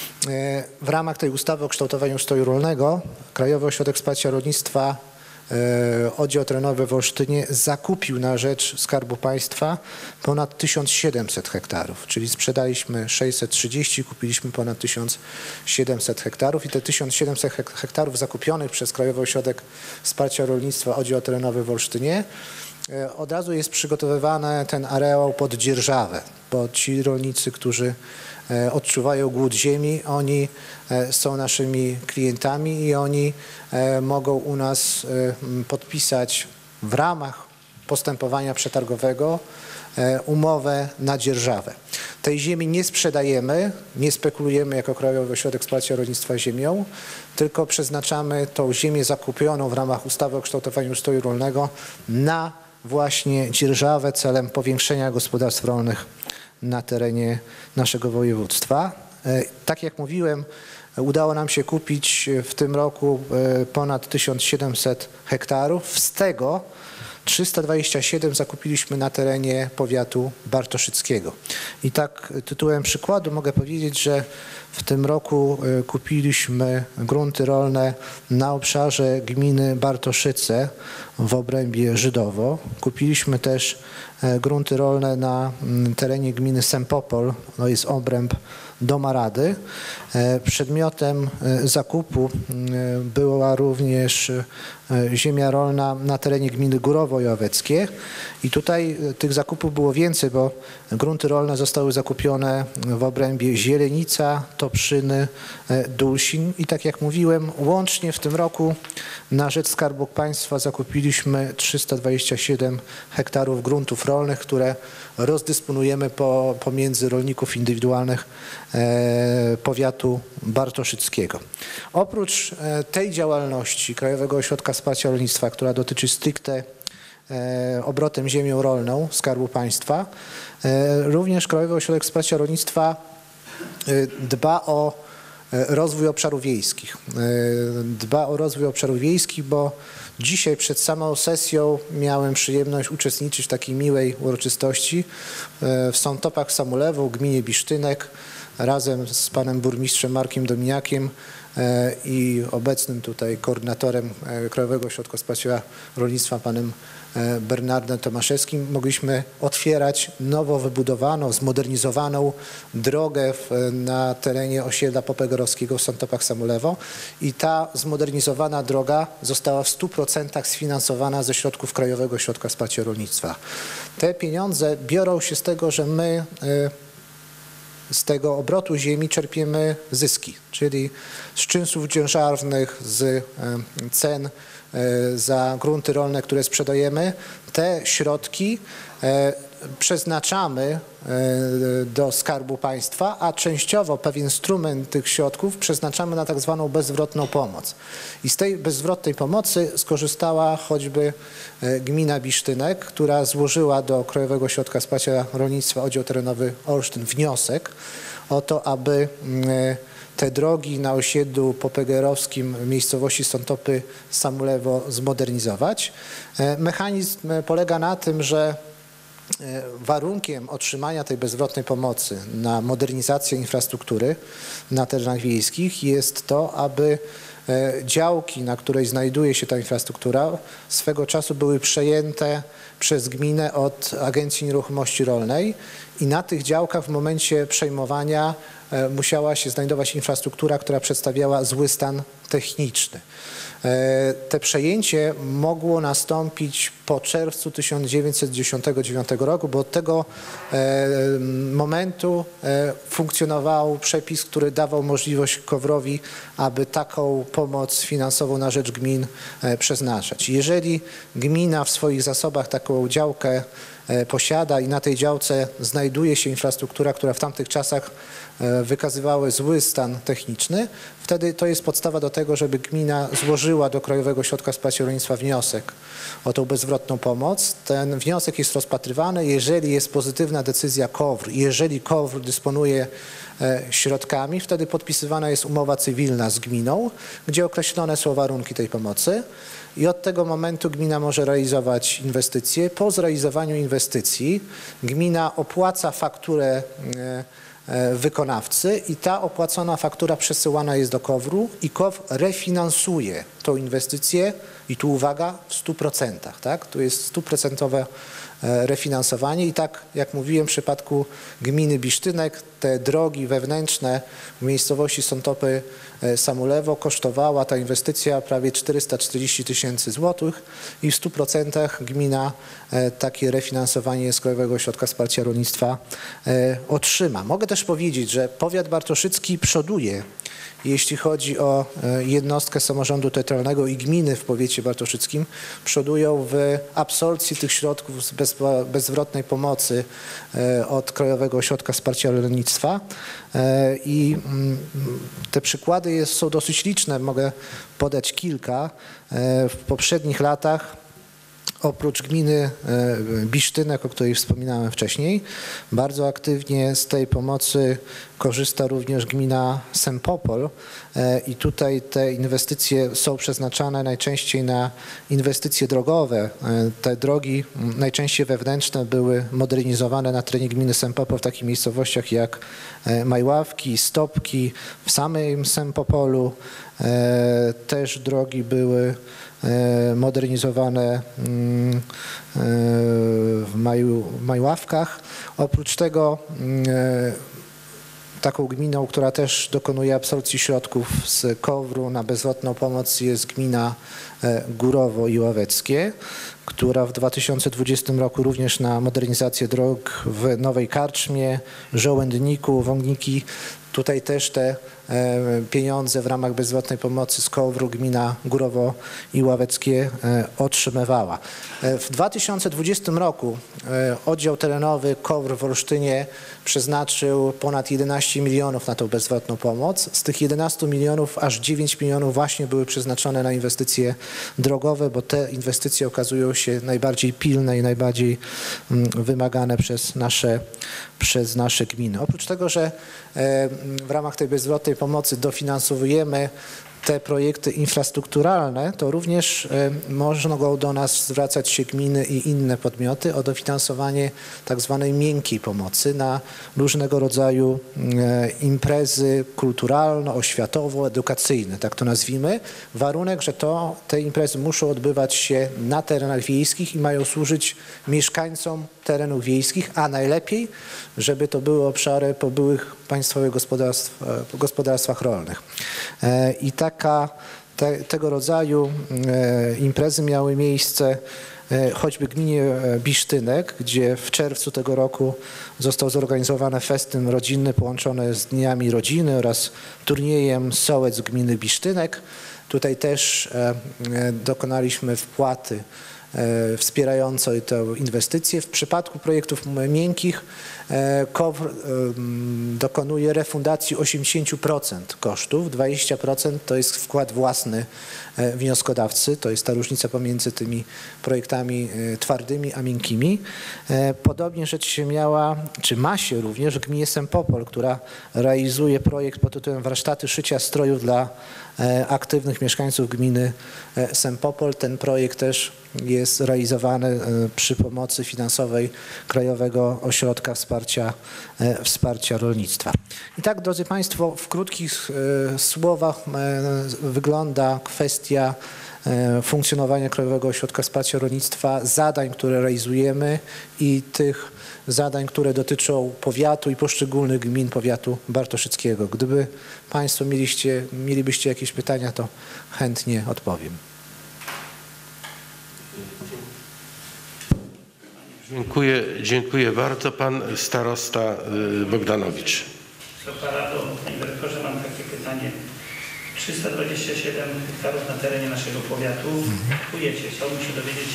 w ramach tej ustawy o kształtowaniu ustroju rolnego Krajowy Ośrodek Wsparcia Rolnictwa Oddział Terenowy w Olsztynie zakupił na rzecz Skarbu Państwa ponad tysiąc siedemset hektarów, czyli sprzedaliśmy sześćset trzydzieści, kupiliśmy ponad tysiąc siedemset hektarów i te tysiąc siedemset hektarów zakupionych przez Krajowy Ośrodek Wsparcia Rolnictwa Oddział Terenowy w Olsztynie od razu jest przygotowywany ten areał pod dzierżawę, bo ci rolnicy, którzy odczuwają głód ziemi, oni są naszymi klientami i oni mogą u nas podpisać w ramach postępowania przetargowego umowę na dzierżawę. Tej ziemi nie sprzedajemy, nie spekulujemy jako Krajowy Ośrodek Wsparcia Rolnictwa ziemią, tylko przeznaczamy tą ziemię zakupioną w ramach ustawy o kształtowaniu ustroju rolnego na właśnie dzierżawę celem powiększenia gospodarstw rolnych na terenie naszego województwa. Tak jak mówiłem, udało nam się kupić w tym roku ponad tysiąc siedemset hektarów, z tego trzysta dwadzieścia siedem zakupiliśmy na terenie powiatu bartoszyckiego. I tak tytułem przykładu mogę powiedzieć, że w tym roku kupiliśmy grunty rolne na obszarze gminy Bartoszyce w obrębie Żydowo. Kupiliśmy też grunty rolne na terenie gminy Sempopol, to jest obręb Domarady. Przedmiotem zakupu była również ziemia rolna na terenie gminy Górowo-Jałoweckie i tutaj tych zakupów było więcej, bo grunty rolne zostały zakupione w obrębie Zielenica, Toprzyny, Dulsin i tak jak mówiłem, łącznie w tym roku na rzecz Skarbu Państwa zakupiliśmy trzysta dwadzieścia siedem hektarów gruntów rolnych, które rozdysponujemy po, pomiędzy rolników indywidualnych e, powiatu bartoszyckiego. Oprócz e, tej działalności Krajowego Ośrodka Wsparcia Rolnictwa, która dotyczy stricte e, obrotem ziemią rolną Skarbu Państwa, e, również Krajowy Ośrodek Wsparcia Rolnictwa e, dba o rozwój obszarów wiejskich. Dba o rozwój obszarów wiejskich, bo dzisiaj przed samą sesją miałem przyjemność uczestniczyć w takiej miłej uroczystości w Sątopach Samulewu, gminie Bisztynek, razem z panem burmistrzem Markiem Dominiakiem i obecnym tutaj koordynatorem Krajowego Ośrodka Wsparcia Rolnictwa, panem Bernardem Tomaszewskim, mogliśmy otwierać nowo wybudowaną, zmodernizowaną drogę w, na terenie osiedla Popegorowskiego w Sątopach Samulewo i ta zmodernizowana droga została w stu procentach sfinansowana ze środków Krajowego Ośrodka Wsparcia Rolnictwa. Te pieniądze biorą się z tego, że my z tego obrotu ziemi czerpiemy zyski, czyli z czynszów dzierżawnych, z cen za grunty rolne, które sprzedajemy. Te środki przeznaczamy do Skarbu Państwa, a częściowo pewien instrument tych środków przeznaczamy na tak zwaną bezzwrotną pomoc. I z tej bezzwrotnej pomocy skorzystała choćby gmina Bisztynek, która złożyła do Krajowego Ośrodka Wsparcia Rolnictwa Oddział Terenowy Olsztyn wniosek o to, aby te drogi na osiedlu popegerowskim w miejscowości Sątopy Samulewo zmodernizować. Mechanizm polega na tym, że warunkiem otrzymania tej bezwzględnej pomocy na modernizację infrastruktury na terenach wiejskich jest to, aby działki, na której znajduje się ta infrastruktura, swego czasu były przejęte przez gminę od Agencji Nieruchomości Rolnej i na tych działkach w momencie przejmowania musiała się znajdować infrastruktura, która przedstawiała zły stan techniczny. Te przejęcie mogło nastąpić po czerwcu tysiąc dziewięćset dziewięćdziesiątego dziewiątego roku, bo od tego momentu funkcjonował przepis, który dawał możliwość KOWR-owi, aby taką pomoc finansową na rzecz gmin przeznaczać. Jeżeli gmina w swoich zasobach taką działkę posiada i na tej działce znajduje się infrastruktura, która w tamtych czasach wykazywała zły stan techniczny, wtedy to jest podstawa do tego, żeby gmina złożyła do Krajowego Ośrodka Wsparcia Rolnictwa wniosek o tą bezwzględną pomoc. Ten wniosek jest rozpatrywany, jeżeli jest pozytywna decyzja KOWR, jeżeli KOWR dysponuje środkami, wtedy podpisywana jest umowa cywilna z gminą, gdzie określone są warunki tej pomocy i od tego momentu gmina może realizować inwestycje. Po zrealizowaniu inwestycji gmina opłaca fakturę wykonawcy i ta opłacona faktura przesyłana jest do KOWR-u i KOWR refinansuje tą inwestycję i tu uwaga, w stu procentach, tak? Tu jest stuprocentowe refinansowanie i tak jak mówiłem w przypadku gminy Bisztynek, te drogi wewnętrzne w miejscowości Sątopy Samulewo kosztowała ta inwestycja prawie czterysta czterdzieści tysięcy złotych i w stu procentach gmina takie refinansowanie z Krajowego Ośrodka Wsparcia Rolnictwa otrzyma. Mogę też powiedzieć, że powiat bartoszycki przoduje, jeśli chodzi o jednostkę samorządu terytorialnego i gminy w powiecie bartoszyckim, przodują w absorpcji tych środków z bezwzględnej pomocy od Krajowego Ośrodka Wsparcia Rolnictwa i te przykłady są dosyć liczne, mogę podać kilka. W poprzednich latach oprócz gminy Bisztynek, o której wspominałem wcześniej, bardzo aktywnie z tej pomocy korzysta również gmina Sempopol i tutaj te inwestycje są przeznaczane najczęściej na inwestycje drogowe. Te drogi najczęściej wewnętrzne były modernizowane na terenie gminy Sempopol w takich miejscowościach jak Majławki, Stopki, w samym Sempopolu też drogi były modernizowane w Maju, Majławkach. Oprócz tego taką gminą, która też dokonuje absorpcji środków z KOWR-u na bezwzględną pomoc jest gmina Górowo i Ławeckie, która w dwa tysiące dwudziestym roku również na modernizację dróg w Nowej Karczmie, Żołędniku, Wągniki. Tutaj też te pieniądze w ramach bezwzględnej pomocy z KOWR-u gmina Górowo i Ławeckie otrzymywała. W dwa tysiące dwudziestym roku oddział terenowy KOWR w Olsztynie przeznaczył ponad jedenaście milionów na tą bezwzględną pomoc. Z tych jedenastu milionów aż dziewięć milionów właśnie były przeznaczone na inwestycje drogowe, bo te inwestycje okazują się najbardziej pilne i najbardziej wymagane przez nasze, przez nasze gminy. Oprócz tego, że w ramach tej bezwzględnej pomocy dofinansowujemy te projekty infrastrukturalne, to również mogą do nas zwracać się gminy i inne podmioty o dofinansowanie tak zwanej miękkiej pomocy na różnego rodzaju imprezy kulturalno-oświatowo-edukacyjne, tak to nazwijmy. Warunek, że to, te imprezy muszą odbywać się na terenach wiejskich i mają służyć mieszkańcom terenów wiejskich, a najlepiej, żeby to były obszary po byłych państwowych gospodarstw, gospodarstwach rolnych. I taka, te, tego rodzaju imprezy miały miejsce choćby w gminie Bisztynek, gdzie w czerwcu tego roku został zorganizowany festyn rodzinny połączony z Dniami Rodziny oraz turniejem Sołec gminy Bisztynek. Tutaj też dokonaliśmy wpłaty wspierającej tę inwestycję. W przypadku projektów miękkich KOWR dokonuje refundacji osiemdziesiąt procent kosztów, dwadzieścia procent to jest wkład własny wnioskodawcy, to jest ta różnica pomiędzy tymi projektami twardymi a miękkimi. Podobnie rzecz się miała, czy ma się również w gminie Sempopol, która realizuje projekt pod tytułem Warsztaty szycia strojów dla aktywnych mieszkańców gminy Sempopol. Ten projekt też jest realizowany przy pomocy finansowej Krajowego Ośrodka Wsparcia, Wsparcia Rolnictwa. I tak, drodzy Państwo, w krótkich słowach wygląda kwestia funkcjonowania Krajowego Ośrodka Wsparcia Rolnictwa, zadań, które realizujemy i tych zadań, które dotyczą powiatu i poszczególnych gmin powiatu bartoszyckiego. Gdyby Państwo mieliście, mielibyście jakieś pytania, to chętnie odpowiem. Dziękuję, dziękuję bardzo. Pan starosta Bogdanowicz. Co paradą, panie dyrektorze, mam takie pytanie. trzysta dwadzieścia siedem hektarów na terenie naszego powiatu kupujecie. Chciałbym się dowiedzieć,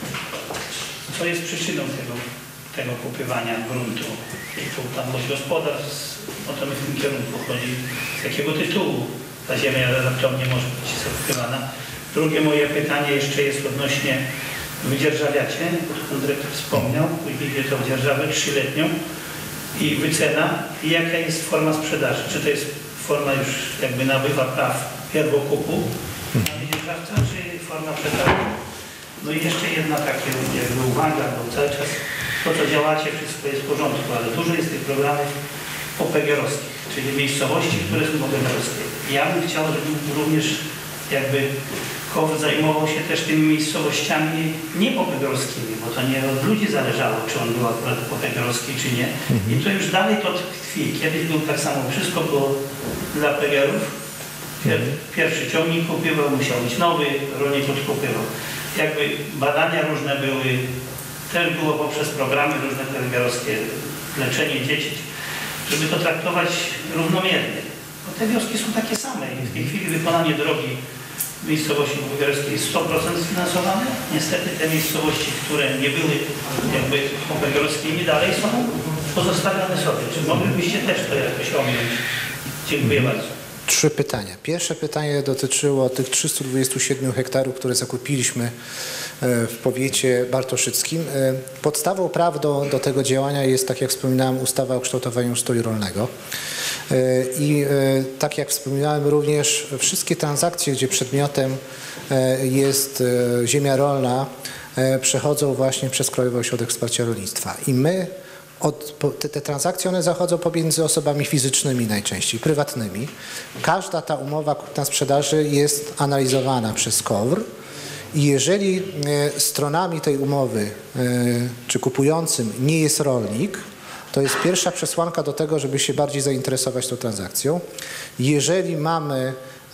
co jest przyczyną tego, tego kupywania gruntu. Tu tam od gospodarstw, o to my w tym kierunku chodzi. Z jakiego tytułu ta ziemia raptownie może być zakupywana? Drugie moje pytanie jeszcze jest odnośnie wydzierżawiacie, bo pan dyrektor wspomniał, pójdzie to w dzierżawę trzyletnią i wycena i jaka jest forma sprzedaży. Czy to jest forma już jakby nabywa praw pierwokupu na wydzierżawca, czy forma przetargu? No i jeszcze jedna taka jakby uwaga, bo cały czas to, co działacie, wszystko jest w porządku, ale dużo jest tych programów opegerowskich, czyli miejscowości, które są opegerowskie. Ja bym chciał, żeby również jakby KOWR zajmował się też tymi miejscowościami niepopegerowskimi, bo to nie od ludzi zależało, czy on był akurat popegerowski, czy nie. I to już dalej to tkwi. Kiedyś był tak samo, wszystko było dla pegerów. Pierwszy ciągnik kupywał, musiał być nowy, rolnik odkupywał. Jakby badania różne były, też było poprzez programy różne pegerowskie, leczenie dzieci, żeby to traktować równomiernie. Bo te wioski są takie same i w tej chwili wykonanie drogi w miejscowości popegerowskiej jest sto procent sfinansowane. Niestety te miejscowości, które nie były jakby popegerowskimi, dalej są pozostawione sobie. Czy moglibyście też to jakoś omówić? Dziękuję bardzo. Trzy pytania. Pierwsze pytanie dotyczyło tych trzystu dwudziestu siedmiu hektarów, które zakupiliśmy w powiecie bartoszyckim. Podstawą prawdą do tego działania jest, tak jak wspominałem, ustawa o kształtowaniu ustroju rolnego. I tak jak wspominałem, również wszystkie transakcje, gdzie przedmiotem jest ziemia rolna, przechodzą właśnie przez Krajowy Ośrodek Wsparcia Rolnictwa. I my Od, te, te transakcje one zachodzą pomiędzy osobami fizycznymi najczęściej, prywatnymi. Każda ta umowa kupna-sprzedaży jest analizowana przez KOWR i jeżeli e, stronami tej umowy e, czy kupującym nie jest rolnik, to jest pierwsza przesłanka do tego, żeby się bardziej zainteresować tą transakcją. Jeżeli mamy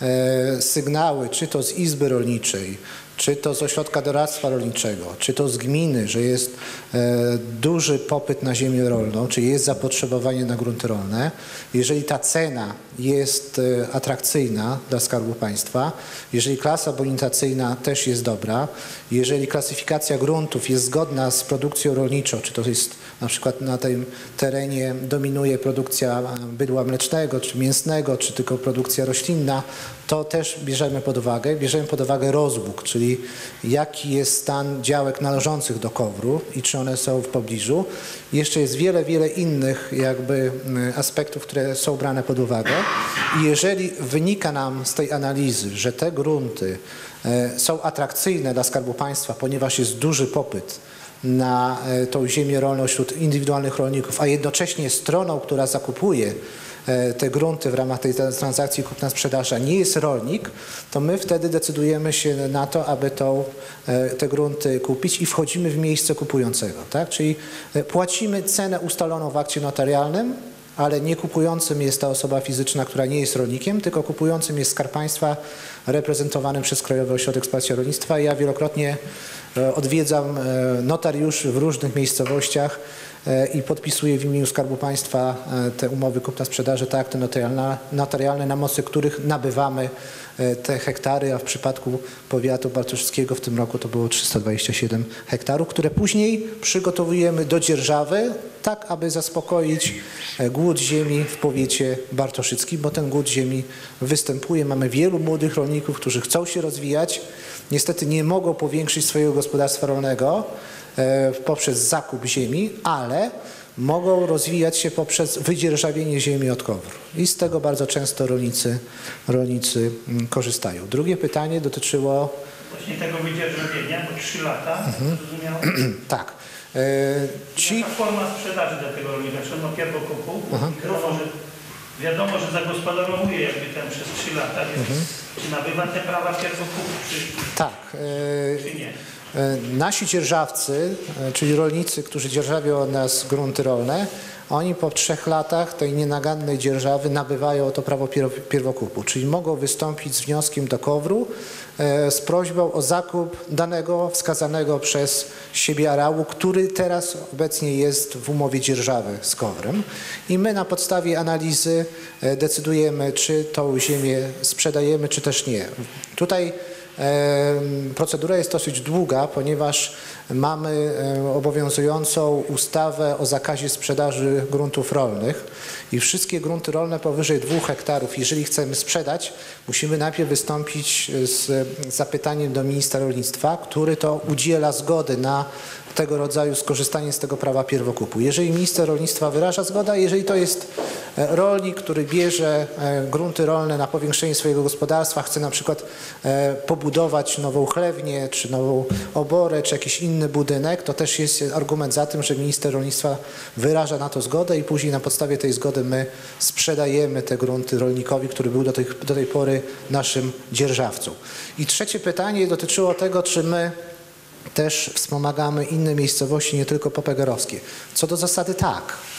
e, sygnały, czy to z Izby Rolniczej, czy to z Ośrodka Doradztwa Rolniczego, czy to z gminy, że jest e, duży popyt na ziemię rolną, czy jest zapotrzebowanie na grunty rolne, jeżeli ta cena jest e, atrakcyjna dla Skarbu Państwa, jeżeli klasa bonitacyjna też jest dobra, jeżeli klasyfikacja gruntów jest zgodna z produkcją rolniczą, czy to jest na przykład na tym terenie dominuje produkcja bydła mlecznego, czy mięsnego, czy tylko produkcja roślinna, to też bierzemy pod uwagę. Bierzemy pod uwagę rozłóg, czyli jaki jest stan działek należących do KOWR-u i czy one są w pobliżu. Jeszcze jest wiele, wiele innych jakby aspektów, które są brane pod uwagę. I jeżeli wynika nam z tej analizy, że te grunty są atrakcyjne dla Skarbu Państwa, ponieważ jest duży popyt na tą ziemię rolną wśród indywidualnych rolników, a jednocześnie stroną, która zakupuje te grunty w ramach tej transakcji kupna-sprzedaża nie jest rolnik, to my wtedy decydujemy się na to, aby tą, te grunty kupić i wchodzimy w miejsce kupującego. Tak? Czyli płacimy cenę ustaloną w akcie notarialnym, ale nie kupującym jest ta osoba fizyczna, która nie jest rolnikiem, tylko kupującym jest Skarb Państwa reprezentowany przez Krajowy Ośrodek Wsparcia Rolnictwa. Ja wielokrotnie odwiedzam notariuszy w różnych miejscowościach i podpisuję w imieniu Skarbu Państwa te umowy kupna-sprzedaży, te akty notarialne, notarialne, na mocy których nabywamy te hektary, a w przypadku powiatu bartoszyckiego w tym roku to było trzysta dwadzieścia siedem hektarów, które później przygotowujemy do dzierżawy, tak aby zaspokoić głód ziemi w powiecie bartoszyckim, bo ten głód ziemi występuje. Mamy wielu młodych rolników, którzy chcą się rozwijać, niestety nie mogą powiększyć swojego gospodarstwa rolnego poprzez zakup ziemi, ale mogą rozwijać się poprzez wydzierżawienie ziemi od KOWR. I z tego bardzo często rolnicy, rolnicy korzystają. Drugie pytanie dotyczyło Właśnie tego wydzierżawienia, bo trzy lata, zrozumiałem. Tak. E, Ci, Jaka forma sprzedaży dla tego rolnika? Czy on ma pierwokupu? Wiadomo, że, wiadomo, że zagospodarowuje jakby ten przez trzy lata, więc czy nabywa te prawa pierwokupu, czy, tak. E, czy nie? E, Nasi dzierżawcy, e, czyli rolnicy, którzy dzierżawią od nas grunty rolne, oni po trzech latach tej nienagannej dzierżawy nabywają to prawo pier- pierwokupu, czyli mogą wystąpić z wnioskiem do KOWR-u e, z prośbą o zakup danego wskazanego przez siebie areału, który teraz obecnie jest w umowie dzierżawy z KOWR-em i my na podstawie analizy e, decydujemy, czy tą ziemię sprzedajemy, czy też nie. Tutaj procedura jest dosyć długa, ponieważ mamy obowiązującą ustawę o zakazie sprzedaży gruntów rolnych i wszystkie grunty rolne powyżej dwóch hektarów, jeżeli chcemy sprzedać, musimy najpierw wystąpić z zapytaniem do ministra rolnictwa, który to udziela zgody na tego rodzaju skorzystanie z tego prawa pierwokupu. Jeżeli minister rolnictwa wyraża zgodę, jeżeli to jest rolnik, który bierze grunty rolne na powiększenie swojego gospodarstwa, chce na przykład pobudować nową chlewnię, czy nową oborę, czy jakiś inny budynek, to też jest argument za tym, że minister rolnictwa wyraża na to zgodę i później na podstawie tej zgody my sprzedajemy te grunty rolnikowi, który był do tej, do tej pory naszym dzierżawcą. I trzecie pytanie dotyczyło tego, czy my też wspomagamy inne miejscowości, nie tylko popegerowskie. Co do zasady tak,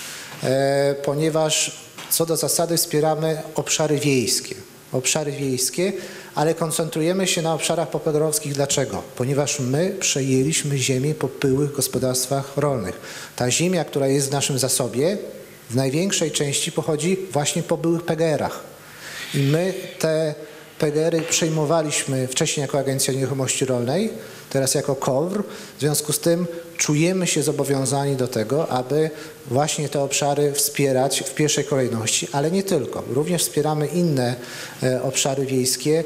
e, ponieważ co do zasady wspieramy obszary wiejskie. Obszary wiejskie, ale koncentrujemy się na obszarach popegerowskich. Dlaczego? Ponieważ my przejęliśmy ziemię po byłych gospodarstwach rolnych. Ta ziemia, która jest w naszym zasobie, w największej części pochodzi właśnie po byłych P G R-ach. I my te P G R-y przejmowaliśmy wcześniej jako Agencja Nieruchomości Rolnej, teraz jako KOWR. W związku z tym czujemy się zobowiązani do tego, aby właśnie te obszary wspierać w pierwszej kolejności, ale nie tylko. Również wspieramy inne e, obszary wiejskie,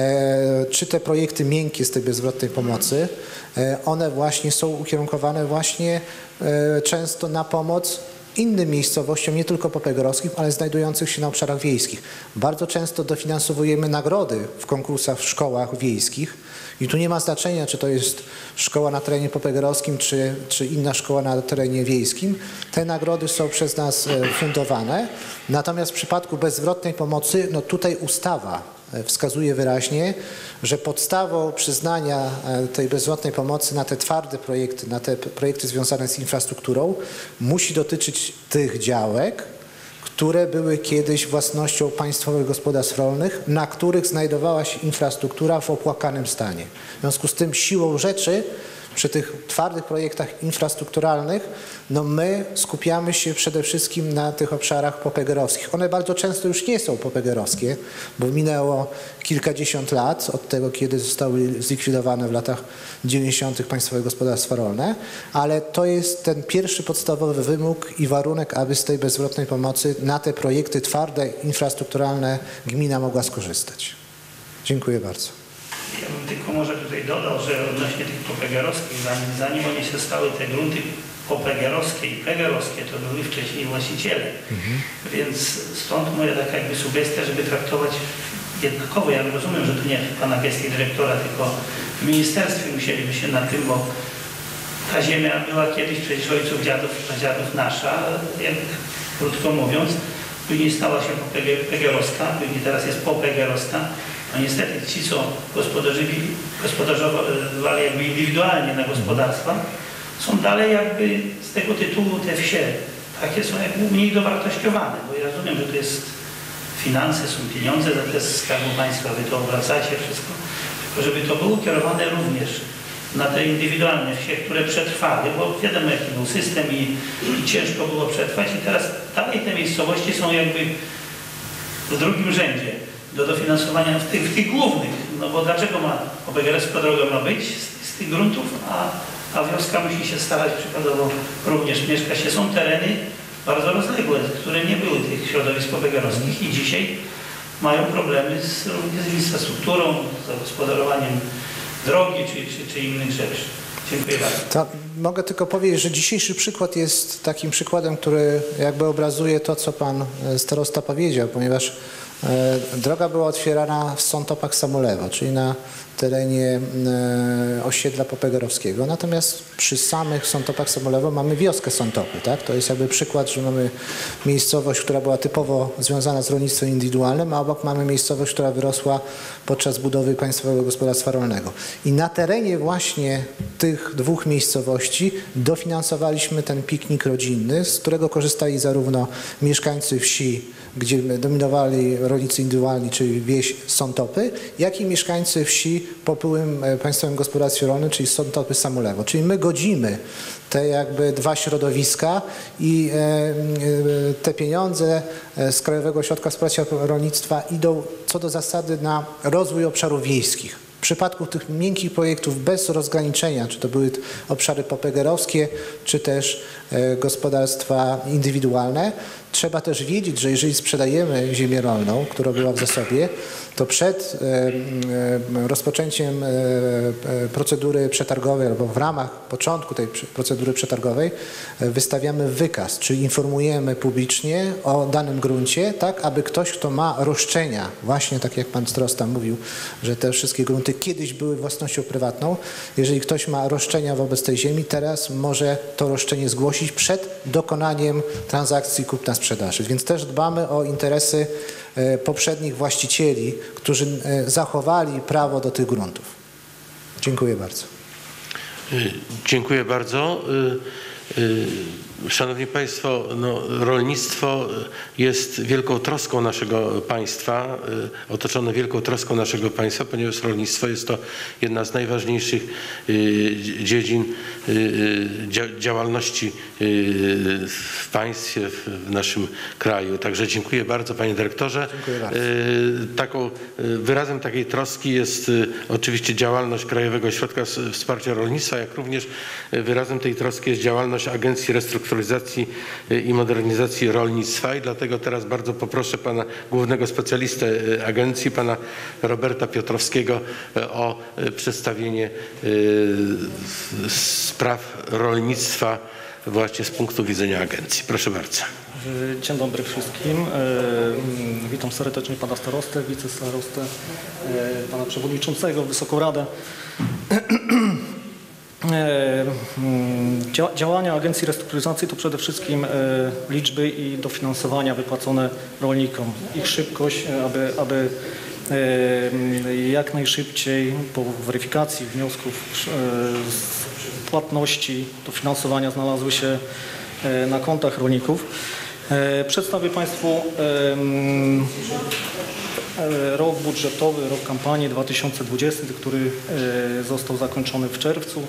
e, czy te projekty miękkie z tej bezzwrotnej pomocy. E, one właśnie są ukierunkowane właśnie e, często na pomoc innym miejscowościom, nie tylko popegerowskim, ale znajdujących się na obszarach wiejskich. Bardzo często dofinansowujemy nagrody w konkursach w szkołach wiejskich i tu nie ma znaczenia, czy to jest szkoła na terenie popegerowskim, czy, czy inna szkoła na terenie wiejskim. Te nagrody są przez nas fundowane. Natomiast w przypadku bezzwrotnej pomocy, no tutaj ustawa wskazuje wyraźnie, że podstawą przyznania tej bezzwrotnej pomocy na te twarde projekty, na te projekty związane z infrastrukturą musi dotyczyć tych działek, które były kiedyś własnością państwowych gospodarstw rolnych, na których znajdowała się infrastruktura w opłakanym stanie. W związku z tym siłą rzeczy przy tych twardych projektach infrastrukturalnych, no my skupiamy się przede wszystkim na tych obszarach popegerowskich. One bardzo często już nie są popegerowskie, bo minęło kilkadziesiąt lat od tego, kiedy zostały zlikwidowane w latach dziewięćdziesiątych państwowe gospodarstwa rolne, ale to jest ten pierwszy podstawowy wymóg i warunek, aby z tej bezzwrotnej pomocy na te projekty twarde, infrastrukturalne gmina mogła skorzystać. Dziękuję bardzo. Ja bym tylko może tutaj dodał, że odnośnie tych popegerowskich, zanim, zanim oni się stały te grunty popegerowskie i pegerowskie, to byli wcześniej właściciele. Mhm. Więc stąd moja taka jakby sugestia, żeby traktować jednakowo. Ja rozumiem, że to nie pana gestii dyrektora, tylko w ministerstwie musieliby się na tym, bo ta ziemia była kiedyś przecież ojców, dziadów, dziadów nasza, jak krótko mówiąc. Później stała się popegerowska, później teraz jest popegerowska. No niestety ci, co gospodarzyli, gospodarzowali jakby indywidualnie na gospodarstwa, są dalej jakby z tego tytułu te wsie, takie są jakby mniej dowartościowane, bo ja rozumiem, że to jest finanse, są pieniądze za te Skarbu Państwa, wy to obracacie wszystko, tylko żeby to było kierowane również na te indywidualne wsie, które przetrwały, bo wiadomo jaki był system i, i ciężko było przetrwać i teraz dalej te miejscowości są jakby w drugim rzędzie do dofinansowania w tych, w tych głównych, no bo dlaczego ma popegerowska droga ma być z, z tych gruntów, a, a wioska musi się starać przykładowo również mieszkać się. Są tereny bardzo rozległe, które nie były tych środowisk popegerowskich i dzisiaj mają problemy z, również z infrastrukturą, z zagospodarowaniem drogi czy, czy, czy innych rzeczy. Dziękuję bardzo. To mogę tylko powiedzieć, że dzisiejszy przykład jest takim przykładem, który jakby obrazuje to, co pan starosta powiedział, ponieważ Droga była otwierana w Sątopach Samolewo, czyli na terenie osiedla Popegerowskiego. Natomiast przy samych Sątopach Samolewo mamy wioskę Sątopy. Tak? To jest jakby przykład, że mamy miejscowość, która była typowo związana z rolnictwem indywidualnym, a obok mamy miejscowość, która wyrosła podczas budowy Państwowego Gospodarstwa Rolnego. I na terenie właśnie tych dwóch miejscowości dofinansowaliśmy ten piknik rodzinny, z którego korzystali zarówno mieszkańcy wsi, gdzie dominowali rolnicy indywidualni, czyli wieś Sątopy, jak i mieszkańcy wsi po byłym Państwowym Gospodarstwie Rolnym, czyli Sątopy Samolewo. Czyli my godzimy te jakby dwa środowiska i te pieniądze z Krajowego Ośrodka Wsparcia Rolnictwa idą co do zasady na rozwój obszarów wiejskich. W przypadku tych miękkich projektów bez rozgraniczenia, czy to były obszary popegerowskie, czy też gospodarstwa indywidualne, trzeba też wiedzieć, że jeżeli sprzedajemy ziemię rolną, która była w zasobie, to przed rozpoczęciem procedury przetargowej albo w ramach początku tej procedury przetargowej wystawiamy wykaz, czyli informujemy publicznie o danym gruncie, tak aby ktoś, kto ma roszczenia, właśnie tak jak pan starosta mówił, że te wszystkie grunty kiedyś były własnością prywatną, jeżeli ktoś ma roszczenia wobec tej ziemi, teraz może to roszczenie zgłosić przed dokonaniem transakcji kupna-sprzedaży. Więc też dbamy o interesy poprzednich właścicieli, którzy zachowali prawo do tych gruntów. Dziękuję bardzo. Dziękuję bardzo. Szanowni Państwo, no, rolnictwo jest wielką troską naszego państwa, otoczone wielką troską naszego państwa, ponieważ rolnictwo jest to jedna z najważniejszych dziedzin działalności w państwie, w naszym kraju. Także dziękuję bardzo, panie dyrektorze. Dziękuję bardzo. Taką, wyrazem takiej troski jest oczywiście działalność Krajowego Ośrodka Wsparcia Rolnictwa, jak również wyrazem tej troski jest działalność Agencji Restrukturyzacji i Modernizacji Rolnictwa i dlatego teraz bardzo poproszę pana głównego specjalistę agencji, pana Roberta Piotrowskiego o przedstawienie spraw rolnictwa właśnie z punktu widzenia agencji. Proszę bardzo. Dzień dobry wszystkim. Witam serdecznie pana starostę, wicestarostę, pana przewodniczącego, Wysoką Radę. Działania Agencji Restrukturyzacji to przede wszystkim liczby i dofinansowania wypłacone rolnikom. Ich szybkość, aby, aby jak najszybciej po weryfikacji wniosków z płatności dofinansowania znalazły się na kontach rolników. Przedstawię Państwu rok budżetowy, rok kampanii dwa tysiące dwudziesty, który został zakończony w czerwcu.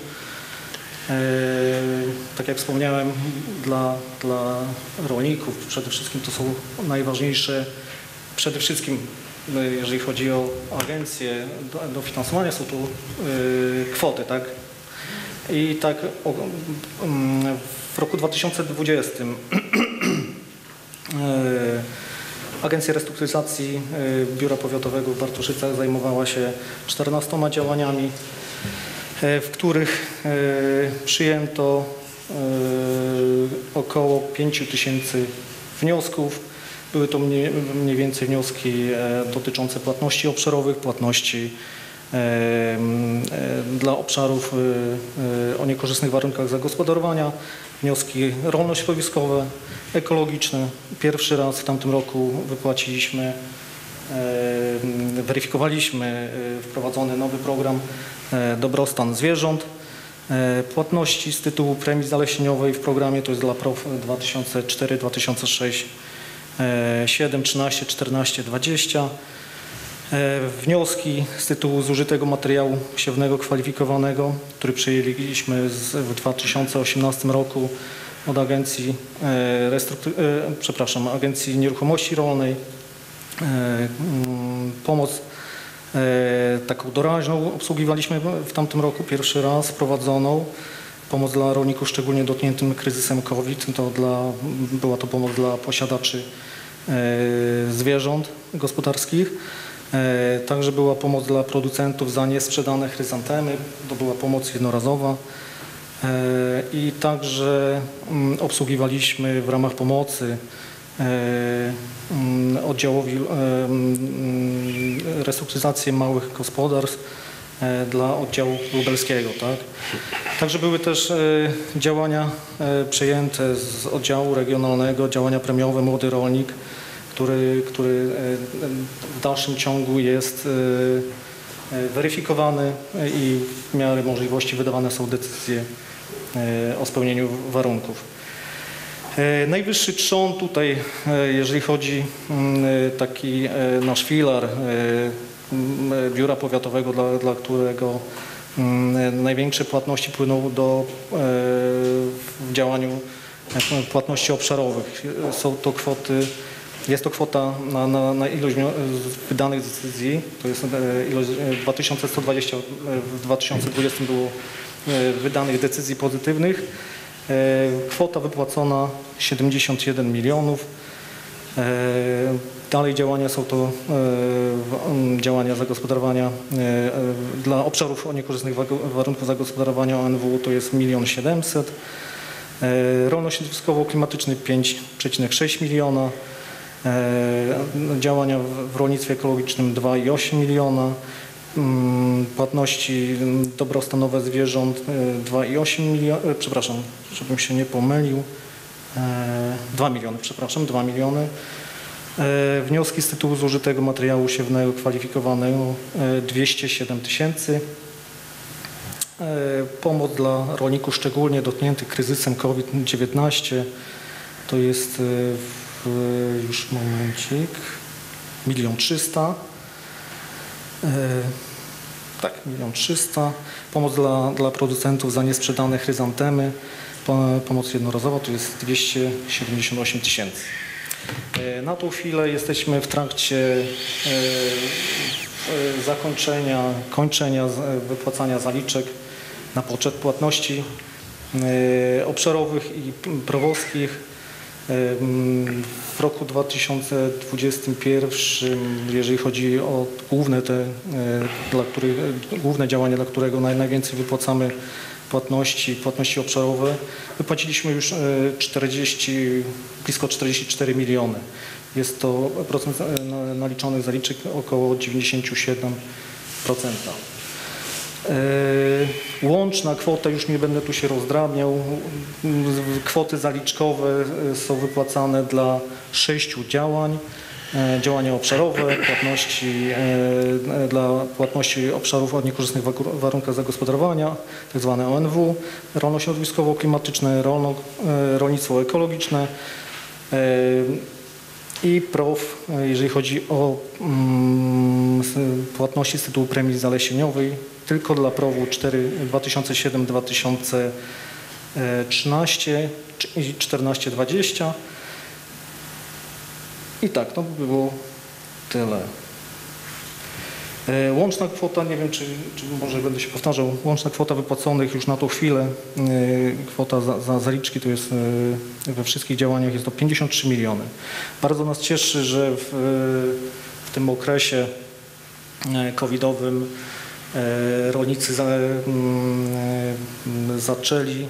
Tak jak wspomniałem, dla, dla rolników przede wszystkim to są najważniejsze, przede wszystkim jeżeli chodzi o agencję dofinansowania, są to kwoty, tak? I tak w roku dwa tysiące dwudziestym Agencja Restrukturyzacji Biura Powiatowego w Bartoszycach zajmowała się czternastoma działaniami, w których przyjęto około pięć tysięcy wniosków. Były to mniej, mniej więcej wnioski dotyczące płatności obszarowych, płatności dla obszarów o niekorzystnych warunkach zagospodarowania, wnioski rolno-środowiskowe, ekologiczne. Pierwszy raz w tamtym roku wypłaciliśmy, weryfikowaliśmy wprowadzony nowy program Dobrostan Zwierząt. Płatności z tytułu premii zalesieniowej w programie to jest dla P R O W dwa tysiące cztery, dwa tysiące sześć, siedem, trzynaście, czternaście, dwadzieścia. Wnioski z tytułu zużytego materiału siewnego kwalifikowanego, który przyjęliśmy w dwa tysiące osiemnastym roku od Agencji, Restruktur... przepraszam, Agencji Nieruchomości Rolnej. Pomoc taką doraźną obsługiwaliśmy w tamtym roku, pierwszy raz wprowadzoną. Pomoc dla rolników szczególnie dotkniętym kryzysem COVID. To dla, była to pomoc dla posiadaczy zwierząt gospodarskich. Także była pomoc dla producentów za niesprzedane chryzantemy. To była pomoc jednorazowa. I także obsługiwaliśmy w ramach pomocy oddziałowi restrukturyzacji małych gospodarstw dla oddziału lubelskiego. Tak? Także były też działania przejęte z oddziału regionalnego, działania premiowe Młody Rolnik, który, który w dalszym ciągu jest weryfikowany i w miarę możliwości wydawane są decyzje o spełnieniu warunków. Najwyższy trzon tutaj, jeżeli chodzi taki nasz filar biura powiatowego, dla, dla którego największe płatności płyną do, w działaniu płatności obszarowych. Są to kwoty, jest to kwota na, na, na ilość wydanych decyzji, to jest ilość dwa tysiące sto dwadzieścia, w dwa tysiące dwudziestym było wydanych decyzji pozytywnych. Kwota wypłacona siedemdziesiąt jeden milionów. Dalej działania są to działania zagospodarowania dla obszarów o niekorzystnych warunkach zagospodarowania O N W to jest milion siedemset. Rolno-środowiskowo-klimatyczny pięć przecinek sześć miliona. Działania w rolnictwie ekologicznym dwa i osiem miliona. Płatności dobrostanowe zwierząt dwa i osiem miliona, przepraszam, żebym się nie pomylił, dwa miliony, przepraszam, dwa miliony. Wnioski z tytułu zużytego materiału siewnego kwalifikowanego dwieście siedem tysięcy. Pomoc dla rolników szczególnie dotkniętych kryzysem COVID dziewiętnaście to jest w, już momencik, milion trzysta. Tak, milion trzysta. Pomoc dla, dla producentów za niesprzedane chryzantemy. Pomoc jednorazowa to jest dwieście siedemdziesiąt osiem tysięcy. Na tą chwilę jesteśmy w trakcie zakończenia, kończenia wypłacania zaliczek na poczet płatności obszarowych i prowozkich. W roku dwa tysiące dwudziestym pierwszym, jeżeli chodzi o główne, te, dla których, główne działania, dla którego naj, najwięcej wypłacamy płatności, płatności obszarowe, wypłaciliśmy już czterdzieści, blisko czterdzieści cztery miliony. Jest to procent naliczonych zaliczek około dziewięćdziesiąt siedem procent. Łączna kwota, już nie będę tu się rozdrabniał, kwoty zaliczkowe są wypłacane dla sześciu działań. Działania obszarowe, płatności dla płatności obszarów o niekorzystnych warunkach zagospodarowania, tak zwane O N W, rolno-środowiskowo-klimatyczne, rolno, rolnictwo ekologiczne i P R O W, jeżeli chodzi o płatności z tytułu premii zalesieniowej, tylko dla P R O W-u dwa tysiące siedem do dwa tysiące trzynaście i czternaście dwadzieścia. I tak, to by było tyle. Łączna kwota, nie wiem, czy, czy może będę się powtarzał, łączna kwota wypłaconych już na tą chwilę, kwota za, za zaliczki to jest we wszystkich działaniach jest to pięćdziesiąt trzy miliony. Bardzo nas cieszy, że w, w tym okresie covidowym rolnicy za, zaczęli,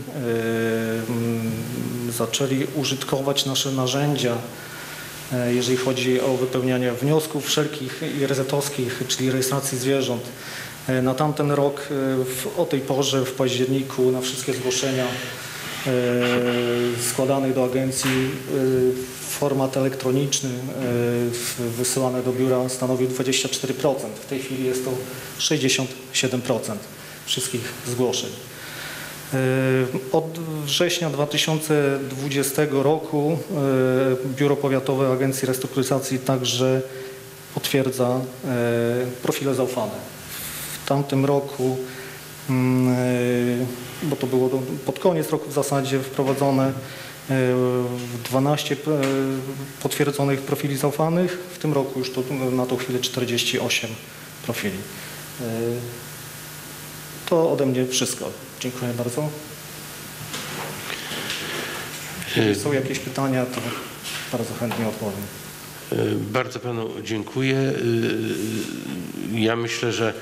zaczęli użytkować nasze narzędzia, jeżeli chodzi o wypełnianie wniosków wszelkich i rezetowskich, czyli rejestracji zwierząt. Na tamten rok w, o tej porze w październiku na wszystkie zgłoszenia e, składanych do agencji e, format elektroniczny e, wysyłane do biura stanowił dwadzieścia cztery procent. W tej chwili jest to sześćdziesiąt siedem procent wszystkich zgłoszeń. Od września dwa tysiące dwudziestego roku Biuro Powiatowe Agencji Restrukturyzacji także potwierdza profile zaufane. W tamtym roku, bo to było pod koniec roku w zasadzie wprowadzone dwanaście potwierdzonych profili zaufanych, w tym roku już to, na tą chwilę czterdzieści osiem profili. To ode mnie wszystko. Dziękuję bardzo. Jeżeli są jakieś pytania, to bardzo chętnie odpowiem. Bardzo panu dziękuję. Ja myślę, że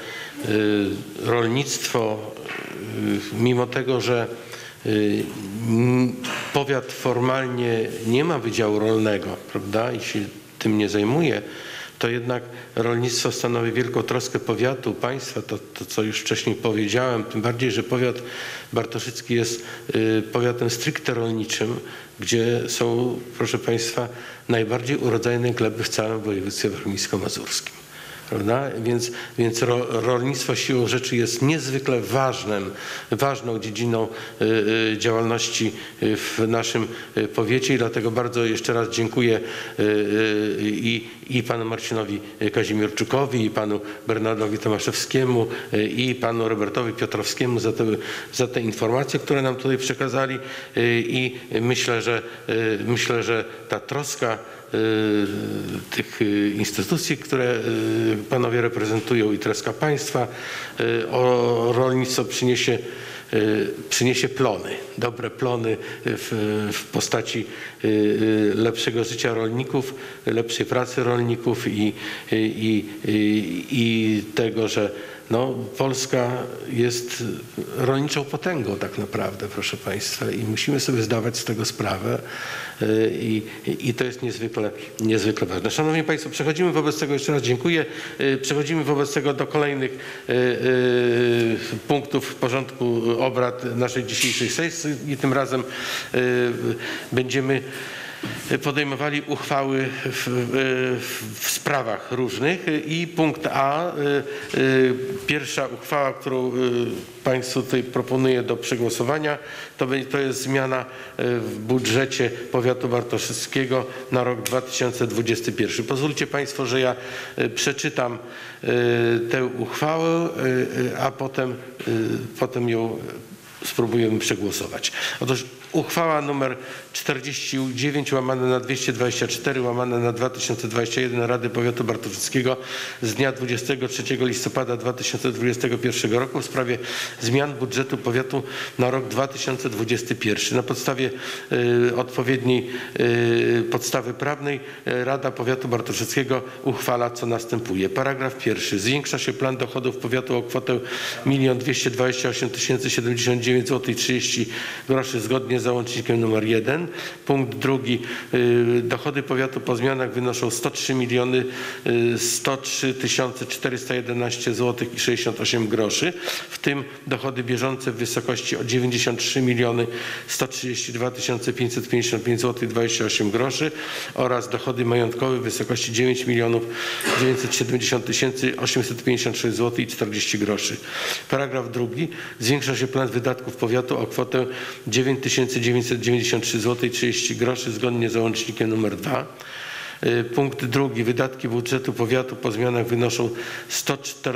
rolnictwo, mimo tego, że powiat formalnie nie ma wydziału rolnego, prawda, i się tym nie zajmuje, to jednak rolnictwo stanowi wielką troskę powiatu, państwa, to, to co już wcześniej powiedziałem, tym bardziej, że powiat bartoszycki jest y, powiatem stricte rolniczym, gdzie są, proszę Państwa, najbardziej urodzajne gleby w całym województwie warmińsko-mazurskim. Prawda? Więc, więc ro, rolnictwo siłą rzeczy jest niezwykle ważnym, ważną dziedziną y, y, działalności w naszym powiecie i dlatego bardzo jeszcze raz dziękuję y, y, i, i panu Marcinowi Kazimierczukowi, i panu Bernardowi Tomaszewskiemu, y, i panu Robertowi Piotrowskiemu za te, za te informacje, które nam tutaj przekazali y, i myślę, że y, myślę, że ta troska tych instytucji, które panowie reprezentują i troska państwa o rolnictwo przyniesie, przyniesie plony, dobre plony w, w postaci lepszego życia rolników, lepszej pracy rolników i, i, i, i tego, że no, Polska jest rolniczą potęgą tak naprawdę, proszę Państwa, i musimy sobie zdawać z tego sprawę i, i to jest niezwykle, niezwykle ważne. Szanowni Państwo, przechodzimy wobec tego, jeszcze raz dziękuję, przechodzimy wobec tego do kolejnych punktów porządku obrad naszej dzisiejszej sesji i tym razem będziemy podejmowali uchwały w, w, w sprawach różnych i punkt A, pierwsza uchwała, którą Państwu tutaj proponuję do przegłosowania, to, to jest zmiana w budżecie powiatu bartoszyckiego na rok dwa tysiące dwudziesty pierwszy. Pozwólcie Państwo, że ja przeczytam tę uchwałę, a potem, potem ją spróbujemy przegłosować. Otóż uchwała numer czterdzieści dziewięć łamane na dwieście dwadzieścia cztery łamane na dwa tysiące dwadzieścia jeden Rady Powiatu Bartoszyckiego z dnia dwudziestego trzeciego listopada dwa tysiące dwudziestego pierwszego roku w sprawie zmian budżetu powiatu na rok dwa tysiące dwudziesty pierwszy. Na podstawie y, odpowiedniej y, podstawy prawnej y, Rada Powiatu Bartoszyckiego uchwala, co następuje. Paragraf pierwszy. Zwiększa się plan dochodów powiatu o kwotę milion dwieście dwadzieścia osiem tysięcy siedemdziesiąt dziewięć złotych trzydzieści groszy zgodnie z załącznikiem numer jeden. Punkt drugi. Dochody powiatu po zmianach wynoszą sto trzy miliony sto trzy tysiące czterysta jedenaście złotych i sześćdziesiąt osiem groszy, w tym dochody bieżące w wysokości o dziewięćdziesiąt trzy miliony sto trzydzieści dwa tysiące pięćset pięćdziesiąt pięć złotych dwadzieścia osiem groszy oraz dochody majątkowe w wysokości dziewięć milionów dziewięćset siedemdziesiąt tysięcy osiemset pięćdziesiąt sześć złotych i czterdzieści groszy. Paragraf drugi. Zwiększa się plan wydatków powiatu o kwotę dziewięć tysięcy dziewięćset dziewięćdziesiąt trzy złotych trzydzieści groszy zgodnie z załącznikiem numer dwa. Punkt drugi. Wydatki budżetu powiatu po zmianach wynoszą sto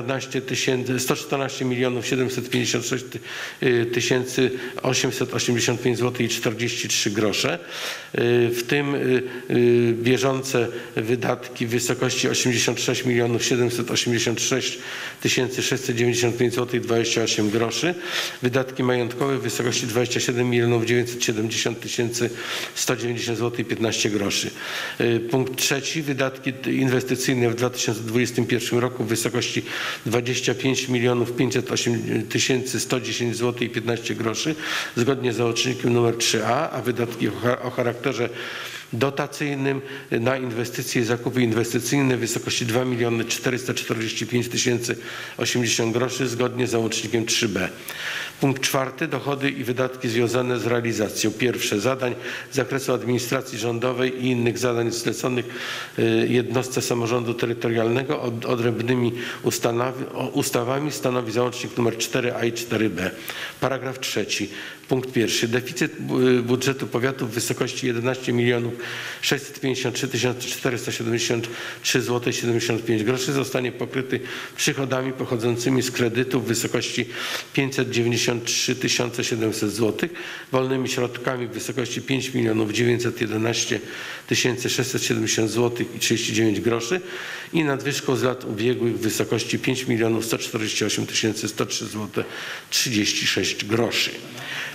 czternaście milionów siedemset pięćdziesiąt sześć tysięcy osiemset osiemdziesiąt pięć złotych i czterdzieści trzy grosze. W tym bieżące wydatki w wysokości osiemdziesiąt sześć milionów siedemset osiemdziesiąt sześć tysięcy sześćset dziewięćdziesiąt pięć złotych i dwadzieścia osiem groszy. Wydatki majątkowe w wysokości dwadzieścia siedem milionów dziewięćset siedemdziesiąt tysięcy sto dziewięćdziesiąt złotych i piętnaście groszy. Punkt trzeci. Wydatki inwestycyjne w dwa tysiące dwudziestym pierwszym roku w wysokości dwadzieścia pięć milionów pięćset osiem tysięcy sto dziesięć złotych i piętnaście groszy zgodnie z załącznikiem numer trzy a, a wydatki o charakterze dotacyjnym na inwestycje i zakupy inwestycyjne w wysokości dwa miliony czterysta czterdzieści pięć tysięcy osiemdziesiąt groszy zgodnie z załącznikiem trzy b. Punkt czwarty. Dochody i wydatki związane z realizacją. Pierwsze. Zadań z zakresu administracji rządowej i innych zadań zleconych jednostce samorządu terytorialnego od, odrębnymi ustanawi, ustawami stanowi załącznik numer cztery a i cztery b. Paragraf trzeci. Punkt pierwszy. Deficyt budżetu powiatu w wysokości jedenaście milionów sześćset pięćdziesiąt trzy tysiące czterysta siedemdziesiąt trzy złotych siedemdziesiąt pięć groszy zostanie pokryty przychodami pochodzącymi z kredytów w wysokości pięćset dziewięćdziesiąt trzy tysiące siedemset złotych, wolnymi środkami w wysokości pięć milionów dziewięćset jedenaście tysięcy sześćset siedemdziesiąt złotych i trzydzieści dziewięć groszy i nadwyżką z lat ubiegłych w wysokości pięć milionów sto czterdzieści osiem tysięcy sto trzy złotych trzydzieści sześć groszy.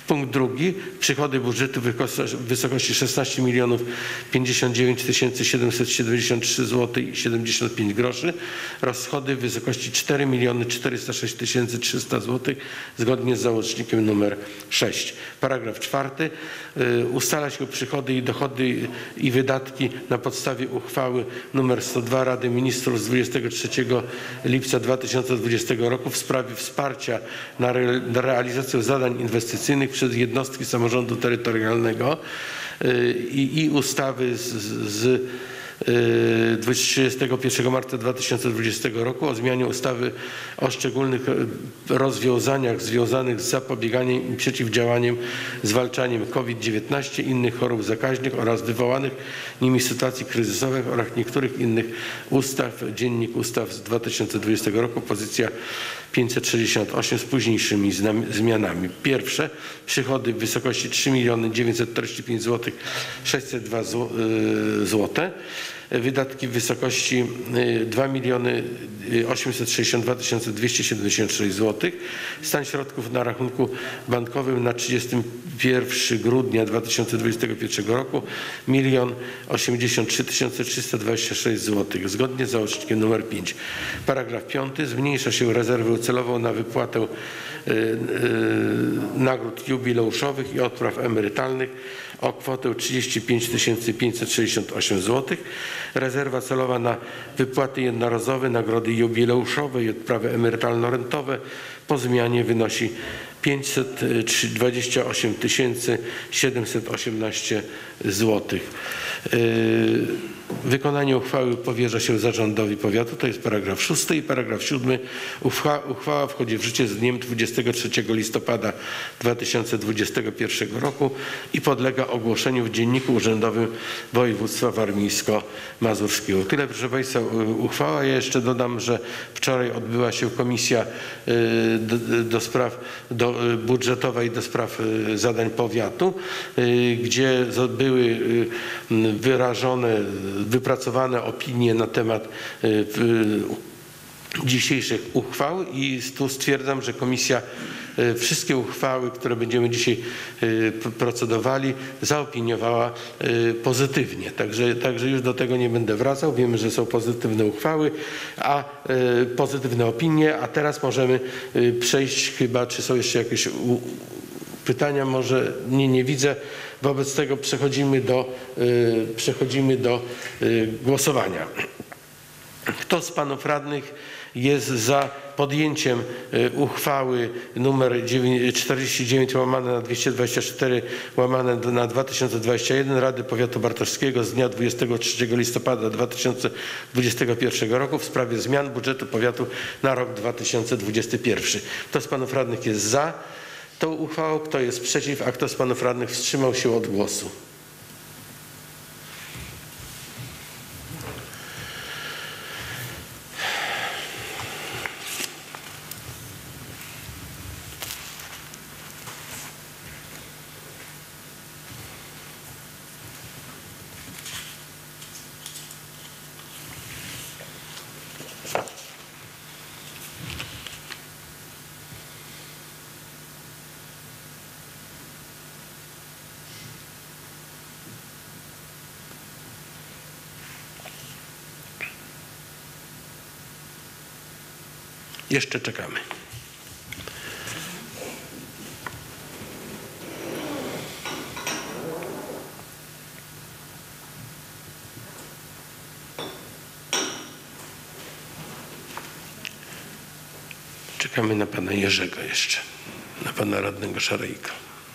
Punkt drugi. Przychody budżetu w wysokości szesnaście milionów pięćdziesiąt dziewięć tysięcy siedemset siedemdziesiąt trzy złote i siedemdziesiąt pięć groszy. Rozchody w wysokości cztery miliony czterysta sześć tysięcy trzysta złotych zgodnie z załącznikiem numer sześć. Paragraf czwarty. Ustala się przychody i dochody i wydatki na podstawie uchwały numer sto dwa Rady Ministrów z dwudziestego trzeciego lipca dwa tysiące dwudziestego roku w sprawie wsparcia na, re, na realizację zadań inwestycyjnych przez jednostki samorządu terytorialnego i, i ustawy z, z trzydziestego pierwszego marca dwa tysiące dwudziestego roku o zmianie ustawy o szczególnych rozwiązaniach związanych z zapobieganiem i przeciwdziałaniem, zwalczaniem COVID dziewiętnaście, innych chorób zakaźnych oraz wywołanych nimi sytuacji kryzysowych oraz niektórych innych ustaw, Dziennik Ustaw z dwa tysiące dwudziestego roku, pozycja pięćset sześćdziesiąt osiem z późniejszymi zmianami. Pierwsze, przychody w wysokości trzy miliony dziewięćset czterdzieści pięć złotych sześćset dwa złote. Wydatki w wysokości dwa miliony osiemset sześćdziesiąt dwa tysiące dwieście siedemdziesiąt sześć złotych. Stan środków na rachunku bankowym na trzydziestego pierwszego grudnia dwa tysiące dwudziestego pierwszego roku milion osiemdziesiąt trzy tysiące trzysta dwadzieścia sześć złotych zgodnie z załącznikiem numer pięć. Paragraf piąty. Zmniejsza się rezerwę celową na wypłatę y, y, nagród jubileuszowych i odpraw emerytalnych o kwotę trzydzieści pięć tysięcy pięćset sześćdziesiąt osiem złotych. Rezerwa celowa na wypłaty jednorazowe, nagrody jubileuszowe i odprawy emerytalno-rentowe po zmianie wynosi pięćset dwadzieścia osiem tysięcy siedemset osiemnaście złotych. Wykonanie uchwały powierza się zarządowi powiatu, to jest paragraf szósty i paragraf siódmy. Uchwała, uchwała wchodzi w życie z dniem dwudziestego trzeciego listopada dwa tysiące dwudziestego pierwszego roku i podlega ogłoszeniu w Dzienniku Urzędowym Województwa Warmińsko-Mazurskiego. Tyle, proszę Państwa, uchwała. Ja jeszcze dodam, że wczoraj odbyła się komisja do, do spraw do, budżetowa i do spraw zadań powiatu, gdzie były wyrażone wypracowane opinie na temat dzisiejszych uchwał i tu stwierdzam, że komisja wszystkie uchwały, które będziemy dzisiaj procedowali, zaopiniowała pozytywnie. Także, także już do tego nie będę wracał. Wiemy, że są pozytywne uchwały, a pozytywne opinie, a teraz możemy przejść chyba, czy są jeszcze jakieś pytania? Może nie, nie widzę. Wobec tego przechodzimy do, przechodzimy do głosowania. Kto z panów radnych jest za podjęciem uchwały numer czterdzieści dziewięć łamane na dwieście dwadzieścia cztery łamane na dwa tysiące dwadzieścia jeden Rady Powiatu Bartoszewskiego z dnia dwudziestego trzeciego listopada dwa tysiące dwudziestego pierwszego roku w sprawie zmian budżetu powiatu na rok dwa tysiące dwudziesty pierwszy. Kto z panów radnych jest za tą uchwałą, kto jest przeciw, a kto z panów radnych wstrzymał się od głosu? Jeszcze czekamy. Czekamy na pana Jerzego jeszcze, na pana radnego Szarejka.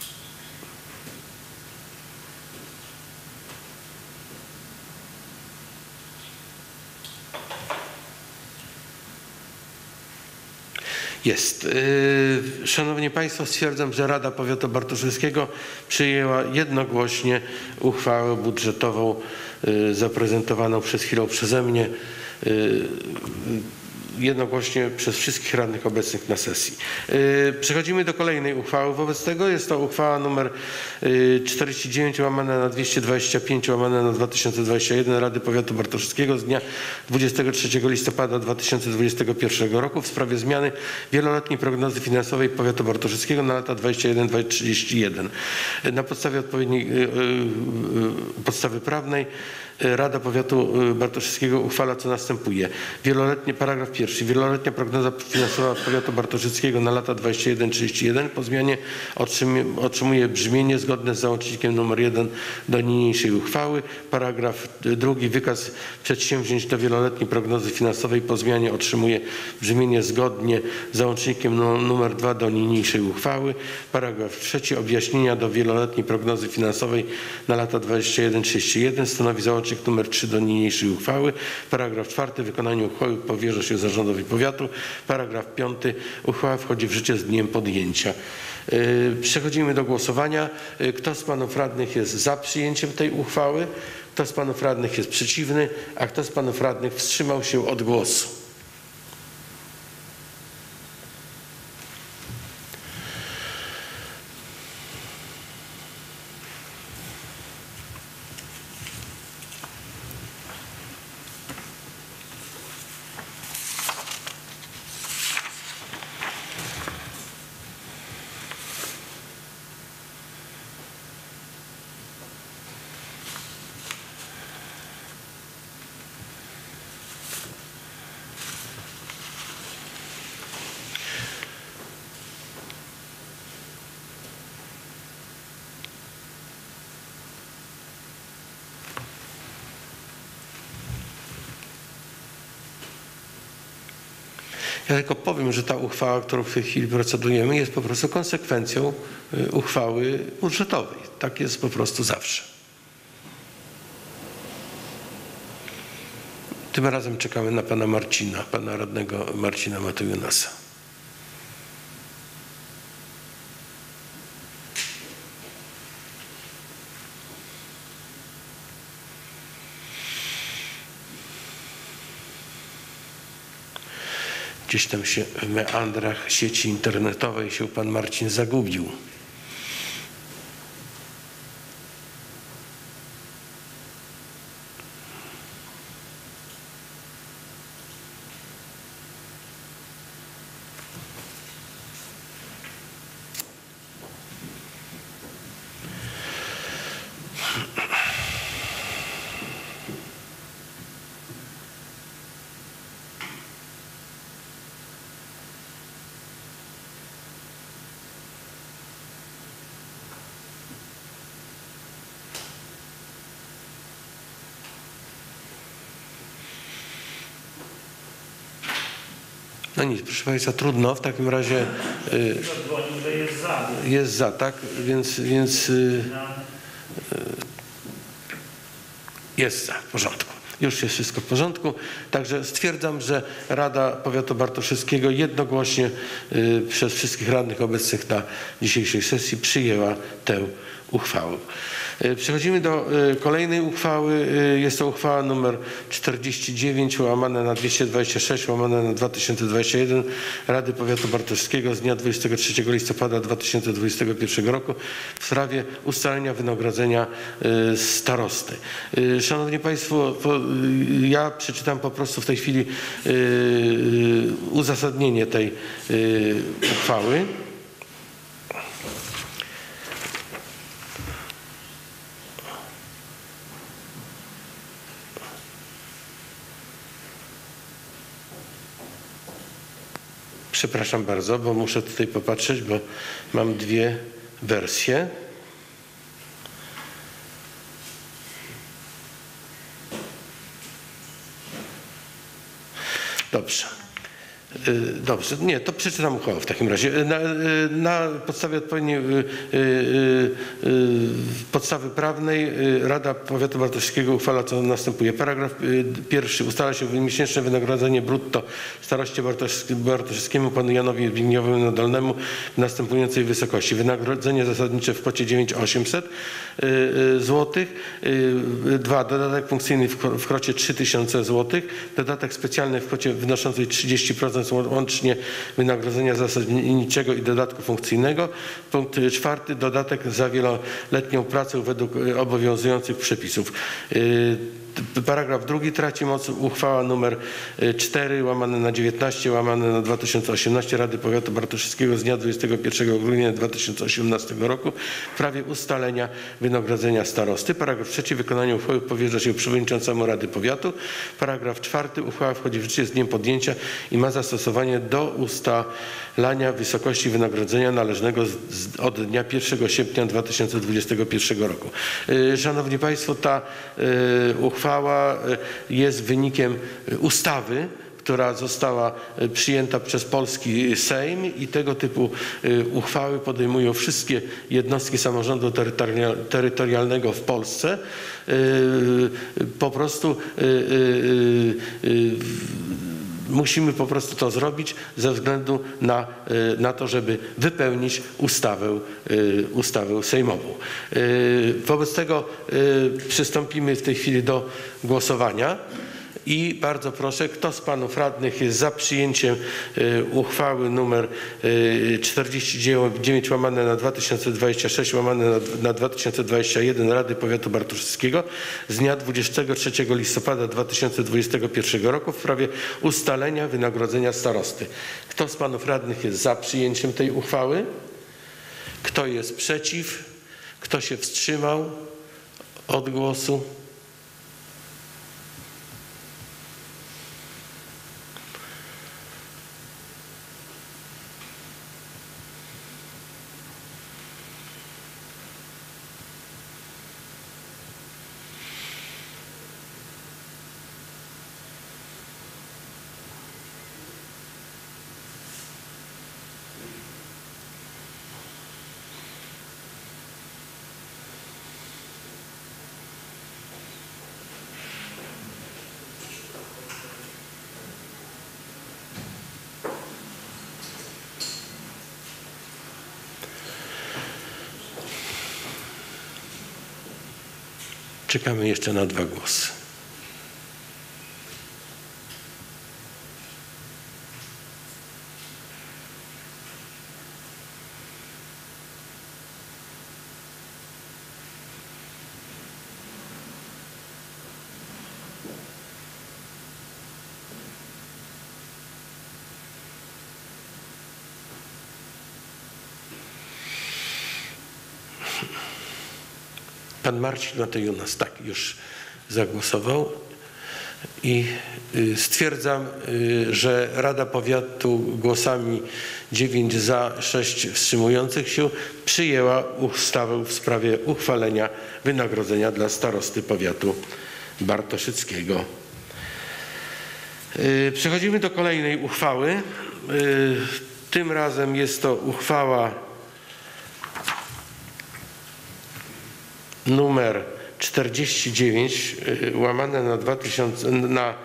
Jest. Szanowni Państwo, stwierdzam, że Rada Powiatu Bartoszewskiego przyjęła jednogłośnie uchwałę budżetową zaprezentowaną przed chwilą przeze mnie. jednogłośnie przez wszystkich radnych obecnych na sesji. Y, Przechodzimy do kolejnej uchwały. Wobec tego jest to uchwała numer y, czterdzieści dziewięć łamane na dwieście dwadzieścia pięć łamane na dwa tysiące dwadzieścia jeden Rady Powiatu Bartoszyckiego z dnia dwudziestego trzeciego listopada dwa tysiące dwudziestego pierwszego roku w sprawie zmiany wieloletniej prognozy finansowej Powiatu Bartoszyckiego na lata dwadzieścia jeden do trzydzieści jeden. Na podstawie odpowiedniej y, y, y, podstawy prawnej Rada Powiatu Bartoszyckiego uchwala, co następuje. Wieloletnie, paragraf pierwszy. Wieloletnia prognoza finansowa Powiatu Bartoszyckiego na lata dwadzieścia jeden do trzydziestu jeden po zmianie otrzymuje, otrzymuje brzmienie zgodne z załącznikiem nr jeden do niniejszej uchwały. Paragraf drugi. Wykaz przedsięwzięć do wieloletniej prognozy finansowej po zmianie otrzymuje brzmienie zgodnie z załącznikiem nr dwa do niniejszej uchwały. Paragraf trzeci. Objaśnienia do wieloletniej prognozy finansowej na lata dwadzieścia jeden do trzydziestu jeden stanowi załącznik numer trzy do niniejszej uchwały. Paragraf czwarty. Wykonanie uchwały powierza się zarządowi powiatu. Paragraf piąty. Uchwała wchodzi w życie z dniem podjęcia. Przechodzimy do głosowania. Kto z panów radnych jest za przyjęciem tej uchwały? Kto z panów radnych jest przeciwny? A kto z panów radnych wstrzymał się od głosu? Ja tylko powiem, że ta uchwała, którą w tej chwili procedujemy, jest po prostu konsekwencją uchwały budżetowej. Tak jest po prostu zawsze. Tym razem czekamy na pana Marcina, pana radnego Marcina Matujunasa. Gdzieś tam się w meandrach sieci internetowej się pan Marcin zagubił. No nic, proszę państwa, trudno. W takim razie y, Zadzwonił, że jest za. jest za, tak? Więc, więc y, y, jest za, w porządku. Już jest wszystko w porządku. Także stwierdzam, że Rada Powiatu Bartoszyckiego jednogłośnie y, przez wszystkich radnych obecnych na dzisiejszej sesji przyjęła tę uchwałę. Przechodzimy do kolejnej uchwały. Jest to uchwała numer czterdzieści dziewięć łamane na dwieście dwadzieścia sześć łamane na dwa tysiące dwadzieścia jeden Rady Powiatu Bartoszyckiego z dnia dwudziestego trzeciego listopada dwa tysiące dwudziestego pierwszego roku w sprawie ustalenia wynagrodzenia starosty. Szanowni Państwo, ja przeczytam po prostu w tej chwili uzasadnienie tej uchwały. Przepraszam bardzo, bo muszę tutaj popatrzeć, bo mam dwie wersje. Dobrze. Dobrze, nie, to przeczytam uchwałę w takim razie. Na, na podstawie odpowiedniej podstawy prawnej Rada Powiatu Bartoszewskiego uchwala, co następuje. Paragraf pierwszy. Ustala się miesięczne wynagrodzenie brutto staroście bartoszewskiemu panu Janowi Zbigniewowi Nadolnemu w następującej wysokości. Wynagrodzenie zasadnicze w kwocie dziewięć tysięcy osiemset złotych. Dwa. Dodatek funkcyjny w kwocie trzy tysiące złotych. Dodatek specjalny w kwocie wynoszącej trzydzieści procent łącznie wynagrodzenia zasadniczego i dodatku funkcyjnego. Punkt czwarty. Dodatek za wieloletnią pracę według obowiązujących przepisów. Paragraf drugi. Traci moc uchwała numer cztery łamane na dziewiętnaście łamane na dwa tysiące osiemnaście Rady Powiatu Bartoszewskiego z dnia dwudziestego pierwszego grudnia dwa tysiące osiemnastego roku w sprawie ustalenia wynagrodzenia starosty. Paragraf trzeci. Wykonanie uchwały powierza się przewodniczącemu Rady Powiatu. Paragraf czwarty. Uchwała wchodzi w życie z dniem podjęcia i ma zastosowanie do ustalania wysokości wynagrodzenia należnego z, od dnia pierwszego sierpnia dwa tysiące dwudziestego pierwszego roku. Szanowni Państwo, ta uchwała Uchwała jest wynikiem ustawy, która została przyjęta przez polski Sejm i tego typu uchwały podejmują wszystkie jednostki samorządu terytorialnego w Polsce. Po prostu musimy po prostu to zrobić ze względu na, na to, żeby wypełnić ustawę, ustawę sejmową. Wobec tego przystąpimy w tej chwili do głosowania. I bardzo proszę, kto z panów radnych jest za przyjęciem uchwały numer czterdzieści dziewięć łamane na dwa tysiące dwadzieścia sześć łamane na dwa tysiące dwadzieścia jeden Rady Powiatu Bartoszewskiego z dnia dwudziestego trzeciego listopada dwa tysiące dwudziestego pierwszego roku w sprawie ustalenia wynagrodzenia starosty. Kto z panów radnych jest za przyjęciem tej uchwały? Kto jest przeciw? Kto się wstrzymał od głosu? Czekamy jeszcze na dwa głosy. Pan Marcin Matejunas, tak, już zagłosował i stwierdzam, że Rada Powiatu głosami dziewięć za, sześć wstrzymujących się przyjęła ustawę w sprawie uchwalenia wynagrodzenia dla starosty powiatu bartoszyckiego. Przechodzimy do kolejnej uchwały. Tym razem jest to uchwała numer czterdzieści dziewięć łamane na dwa tysiące na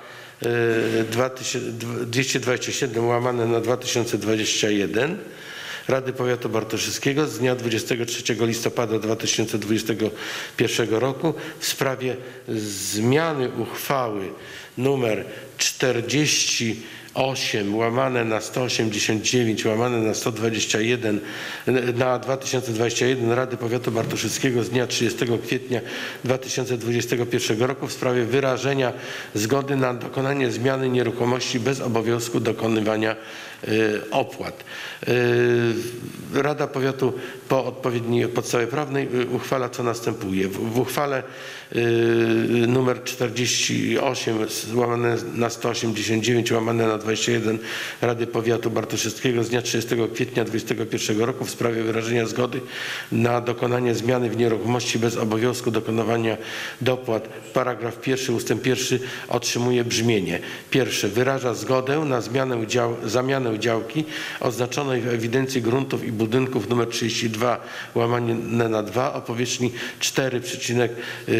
dwieście dwadzieścia siedem łamane na dwa tysiące dwadzieścia jeden Rady Powiatu Bartoszewskiego z dnia dwudziestego trzeciego listopada dwa tysiące dwudziestego pierwszego roku w sprawie zmiany uchwały numer czterdzieści osiem łamane na sto osiemdziesiąt dziewięć łamane na sto dwadzieścia jeden na dwa tysiące dwadzieścia jeden Rady Powiatu Bartoszewskiego z dnia trzydziestego kwietnia dwa tysiące dwudziestego pierwszego roku w sprawie wyrażenia zgody na dokonanie zmiany nieruchomości bez obowiązku dokonywania opłat. Rada Powiatu po odpowiedniej podstawie prawnej uchwala, co następuje. W, w uchwale numer czterdzieści osiem łamane na sto osiemdziesiąt dziewięć łamane na na dwadzieścia jeden Rady Powiatu Bartoszyckiego z dnia trzydziestego kwietnia dwudziestego pierwszego roku w sprawie wyrażenia zgody na dokonanie zmiany w nieruchomości bez obowiązku dokonywania dopłat. Paragraf pierwszy ustęp pierwszy otrzymuje brzmienie. Pierwsze. Wyraża zgodę na zmianę dział, zamianę działki oznaczonej w ewidencji gruntów i budynków nr trzydzieści dwa łamane na dwa o powierzchni cztery przecinek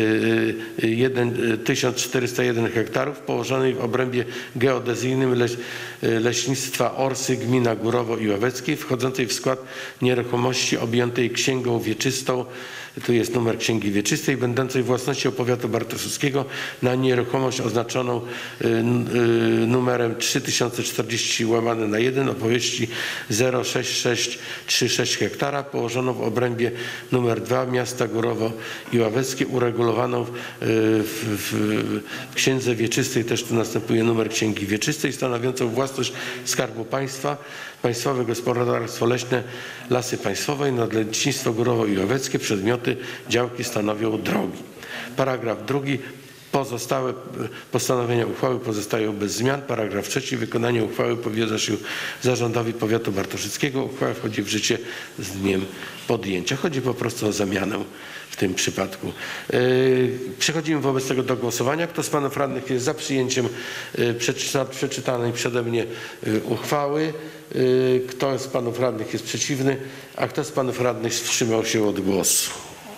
tysiąc czterysta jeden hektarów położonej w obrębie geodezyjnym leś, leśnictwa Orsy, gmina Górowo i Ławeckiej, wchodzącej w skład nieruchomości objętej księgą wieczystą, tu jest numer księgi wieczystej, będącej własnością powiatu bartoszyckiego na nieruchomość oznaczoną y, y, numerem trzy tysiące czterdzieści łamane na jeden o powierzchni zero przecinek sześć sześć trzy sześć hektara, położoną w obrębie numer dwa miasta Górowo i Ławeckie, uregulowaną w, w, w, w księdze wieczystej, też tu następuje numer księgi wieczystej, stanowiącą własność Skarbu Państwa, Państwowe Gospodarstwo Leśne Lasy Państwowe i Nadleśnictwo Górowo i Ławeckie. Przedmioty działki stanowią drogi. Paragraf drugi. Pozostałe postanowienia uchwały pozostają bez zmian. Paragraf trzeci. Wykonanie uchwały powierza się Zarządowi Powiatu Bartoszyckiego. Uchwała wchodzi w życie z dniem podjęcia. Chodzi po prostu o zamianę w tym przypadku. Przechodzimy wobec tego do głosowania. Kto z panów radnych jest za przyjęciem przeczytanej przeze mnie uchwały? Kto z panów radnych jest przeciwny? A kto z panów radnych wstrzymał się od głosu?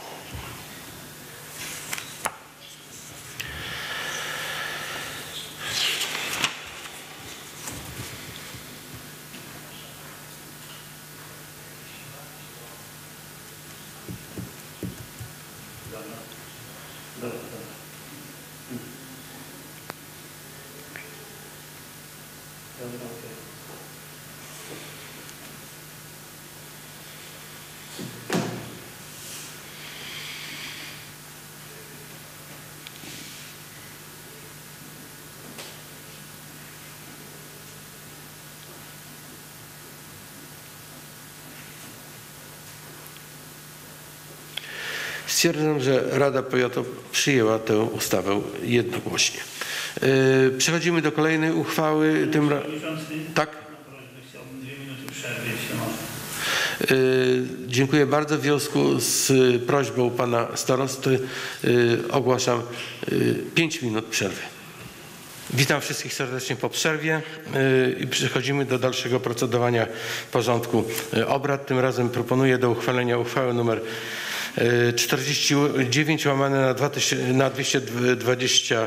Stwierdzam, że Rada Powiatu przyjęła tę ustawę jednogłośnie. Yy, przechodzimy do kolejnej uchwały. Tym ra... Tak? Chciałbym dwie minuty przerwy, jeśli można. Yy, dziękuję bardzo. W związku z prośbą pana starosty yy, ogłaszam yy, pięć minut przerwy. Witam wszystkich serdecznie po przerwie i przechodzimy do dalszego procedowania porządku obrad. Tym razem proponuję do uchwalenia uchwały nr czterdzieści dziewięć łamane na dwieście dwadzieścia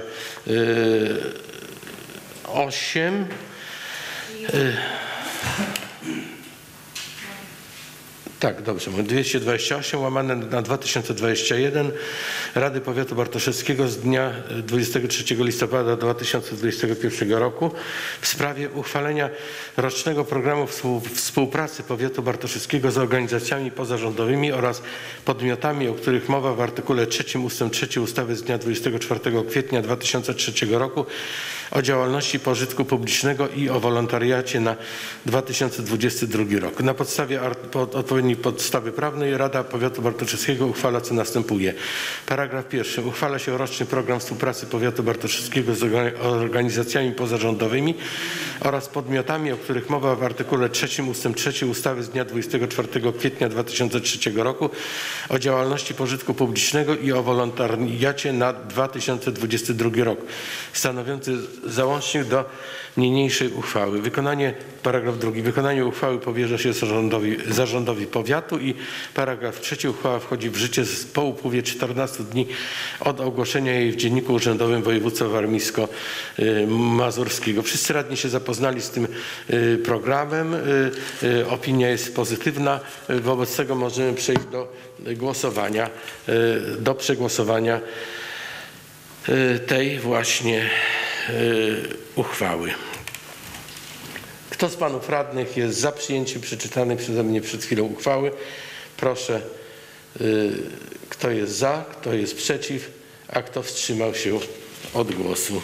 osiem. Tak, dobrze. dwieście dwadzieścia osiem łamane na dwa tysiące dwadzieścia jeden Rady Powiatu Bartoszyckiego z dnia dwudziestego trzeciego listopada dwa tysiące dwudziestego pierwszego roku w sprawie uchwalenia rocznego programu współpracy Powiatu Bartoszyckiego z organizacjami pozarządowymi oraz podmiotami, o których mowa w artykule trzecim ustęp trzeci ustawy z dnia dwudziestego czwartego kwietnia dwa tysiące trzeciego roku o działalności pożytku publicznego i o wolontariacie na dwa tysiące dwudziesty drugi rok. Na podstawie odpowiedniej podstawy prawnej Rada Powiatu Bartoszyckiego uchwala, co następuje. Paragraf pierwszy. Uchwala się roczny program współpracy Powiatu Bartoszyckiego z organizacjami pozarządowymi oraz podmiotami, o których mowa w artykule trzecim ustęp trzeci ustawy z dnia dwudziestego czwartego kwietnia dwa tysiące trzeciego roku o działalności pożytku publicznego i o wolontariacie na dwa tysiące dwudziesty drugi rok, stanowiący załącznik do niniejszej uchwały. Wykonanie, paragraf drugi. Wykonanie uchwały powierza się zarządowi, zarządowi powiatu i paragraf trzeci. Uchwała wchodzi w życie po upływie czternastu dni od ogłoszenia jej w Dzienniku Urzędowym Województwa Warmińsko-Mazurskiego. Wszyscy radni się zapoznali z tym programem. Opinia jest pozytywna. Wobec tego możemy przejść do głosowania, do przegłosowania tej właśnie uchwały. Kto z panów radnych jest za przyjęciem przeczytanej przeze mnie przed chwilą uchwały? Proszę, kto jest za, kto jest przeciw, a kto wstrzymał się od głosu?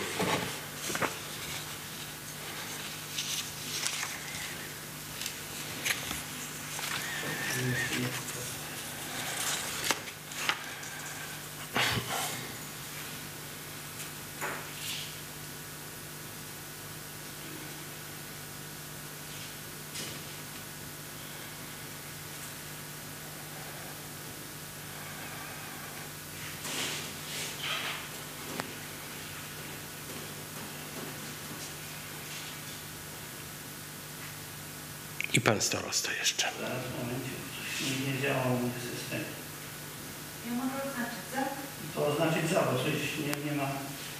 I pan starosta jeszcze. Zaraz, momencie, coś nie, nie działał mój system. Ja mogę oznaczyć za? To oznaczyć za, bo coś nie, nie ma.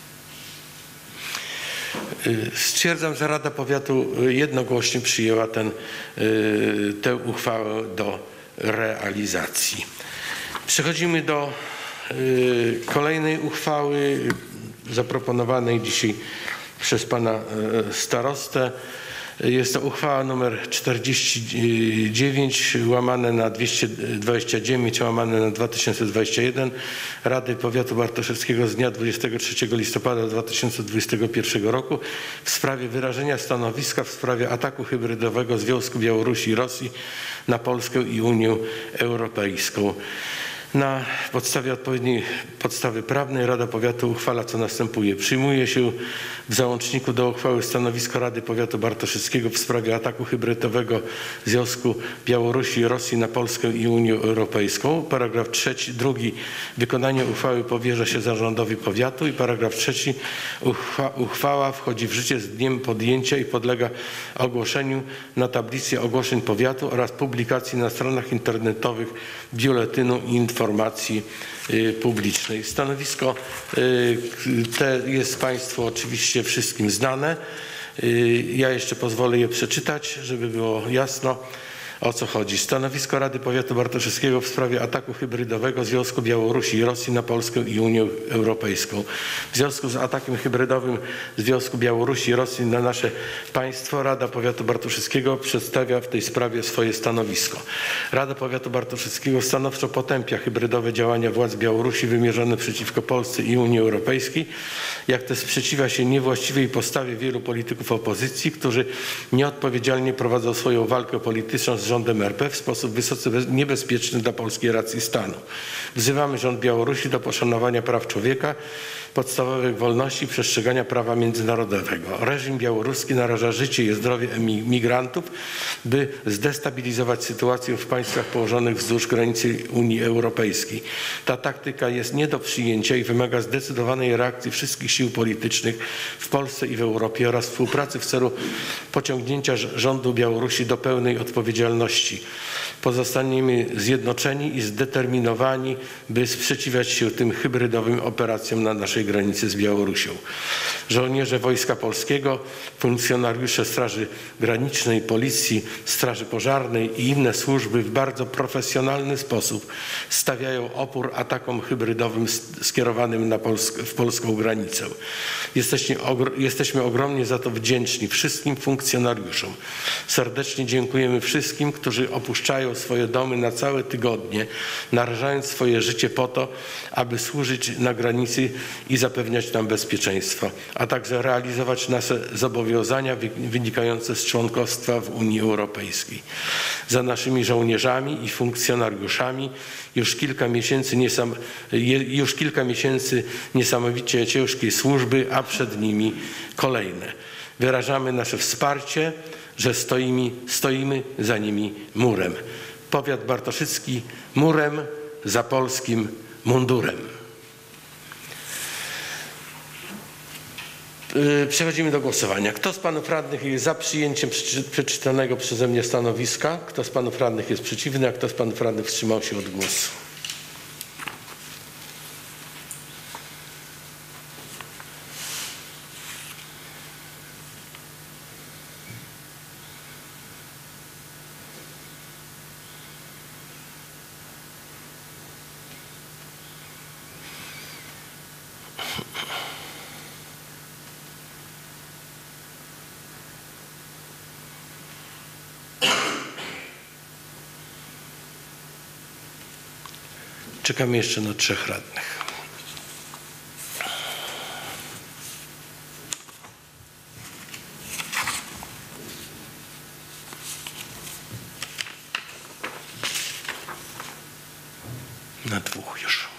Stwierdzam, że Rada Powiatu jednogłośnie przyjęła ten, tę uchwałę do realizacji. Przechodzimy do kolejnej uchwały zaproponowanej dzisiaj przez pana starostę. Jest to uchwała nr czterdzieści dziewięć łamane na dwieście dwadzieścia dziewięć łamane na dwa tysiące dwadzieścia jeden Rady Powiatu Bartoszewskiego z dnia dwudziestego trzeciego listopada dwa tysiące dwudziestego pierwszego roku w sprawie wyrażenia stanowiska w sprawie ataku hybrydowego Związku Białorusi i Rosji na Polskę i Unię Europejską. Na podstawie odpowiedniej podstawy prawnej Rada Powiatu uchwala, co następuje. Przyjmuje się w załączniku do uchwały stanowisko Rady Powiatu Bartoszewskiego w sprawie ataku hybrydowego Związku Białorusi i Rosji na Polskę i Unię Europejską. Paragraf trzeci, drugi. Wykonanie uchwały powierza się zarządowi powiatu. I paragraf trzeci. Uchwa, uchwała wchodzi w życie z dniem podjęcia i podlega ogłoszeniu na tablicy ogłoszeń powiatu oraz publikacji na stronach internetowych Biuletynu Informacji Informacji Publicznej. Stanowisko te jest państwu oczywiście wszystkim znane. Ja jeszcze pozwolę je przeczytać, żeby było jasno, o co chodzi. Stanowisko Rady Powiatu Bartoszewskiego w sprawie ataku hybrydowego Związku Białorusi i Rosji na Polskę i Unię Europejską. W związku z atakiem hybrydowym Związku Białorusi i Rosji na nasze państwo Rada Powiatu Bartoszewskiego przedstawia w tej sprawie swoje stanowisko. Rada Powiatu Bartoszewskiego stanowczo potępia hybrydowe działania władz Białorusi wymierzone przeciwko Polsce i Unii Europejskiej, jak też sprzeciwia się niewłaściwej postawie wielu polityków opozycji, którzy nieodpowiedzialnie prowadzą swoją walkę polityczną z rządem R P w sposób wysoce niebezpieczny dla polskiej racji stanu. Wzywamy rząd Białorusi do poszanowania praw człowieka, podstawowych wolności i przestrzegania prawa międzynarodowego. Reżim białoruski naraża życie i zdrowie migrantów, by zdestabilizować sytuację w państwach położonych wzdłuż granicy Unii Europejskiej. Ta taktyka jest nie do przyjęcia i wymaga zdecydowanej reakcji wszystkich sił politycznych w Polsce i w Europie oraz współpracy w celu pociągnięcia rządu Białorusi do pełnej odpowiedzialności. Pozostaniemy zjednoczeni i zdeterminowani, by sprzeciwiać się tym hybrydowym operacjom na naszej granicy z Białorusią. Żołnierze Wojska Polskiego, funkcjonariusze Straży Granicznej, Policji, Straży Pożarnej i inne służby w bardzo profesjonalny sposób stawiają opór atakom hybrydowym skierowanym na Polsk- w polską granicę. Jesteśmy, ogr- jesteśmy ogromnie za to wdzięczni wszystkim funkcjonariuszom. Serdecznie dziękujemy wszystkim, którzy opuszczają swoje domy na całe tygodnie, narażając swoje życie po to, aby służyć na granicy i zapewniać nam bezpieczeństwo, a także realizować nasze zobowiązania wynikające z członkostwa w Unii Europejskiej. Za naszymi żołnierzami i funkcjonariuszami już kilka miesięcy, niesam, już kilka miesięcy niesamowicie ciężkiej służby, a przed nimi kolejne. Wyrażamy nasze wsparcie, że stoimy, stoimy za nimi murem. Powiat bartoszycki murem za polskim mundurem. Przechodzimy do głosowania. Kto z panów radnych jest za przyjęciem przeczytanego przeze mnie stanowiska? Kto z panów radnych jest przeciwny, a kto z panów radnych wstrzymał się od głosu? Czekamy jeszcze na trzech radnych. Na dwóch już.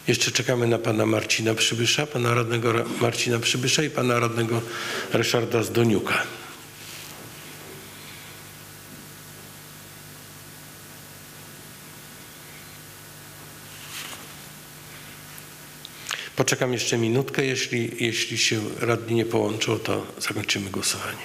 Jeszcze czekamy na pana Marcina Przybysza, pana radnego Marcina Przybysza i pana radnego Ryszarda Zdoniuka. Poczekam jeszcze minutkę, jeśli, jeśli się radni nie połączą, to zakończymy głosowanie.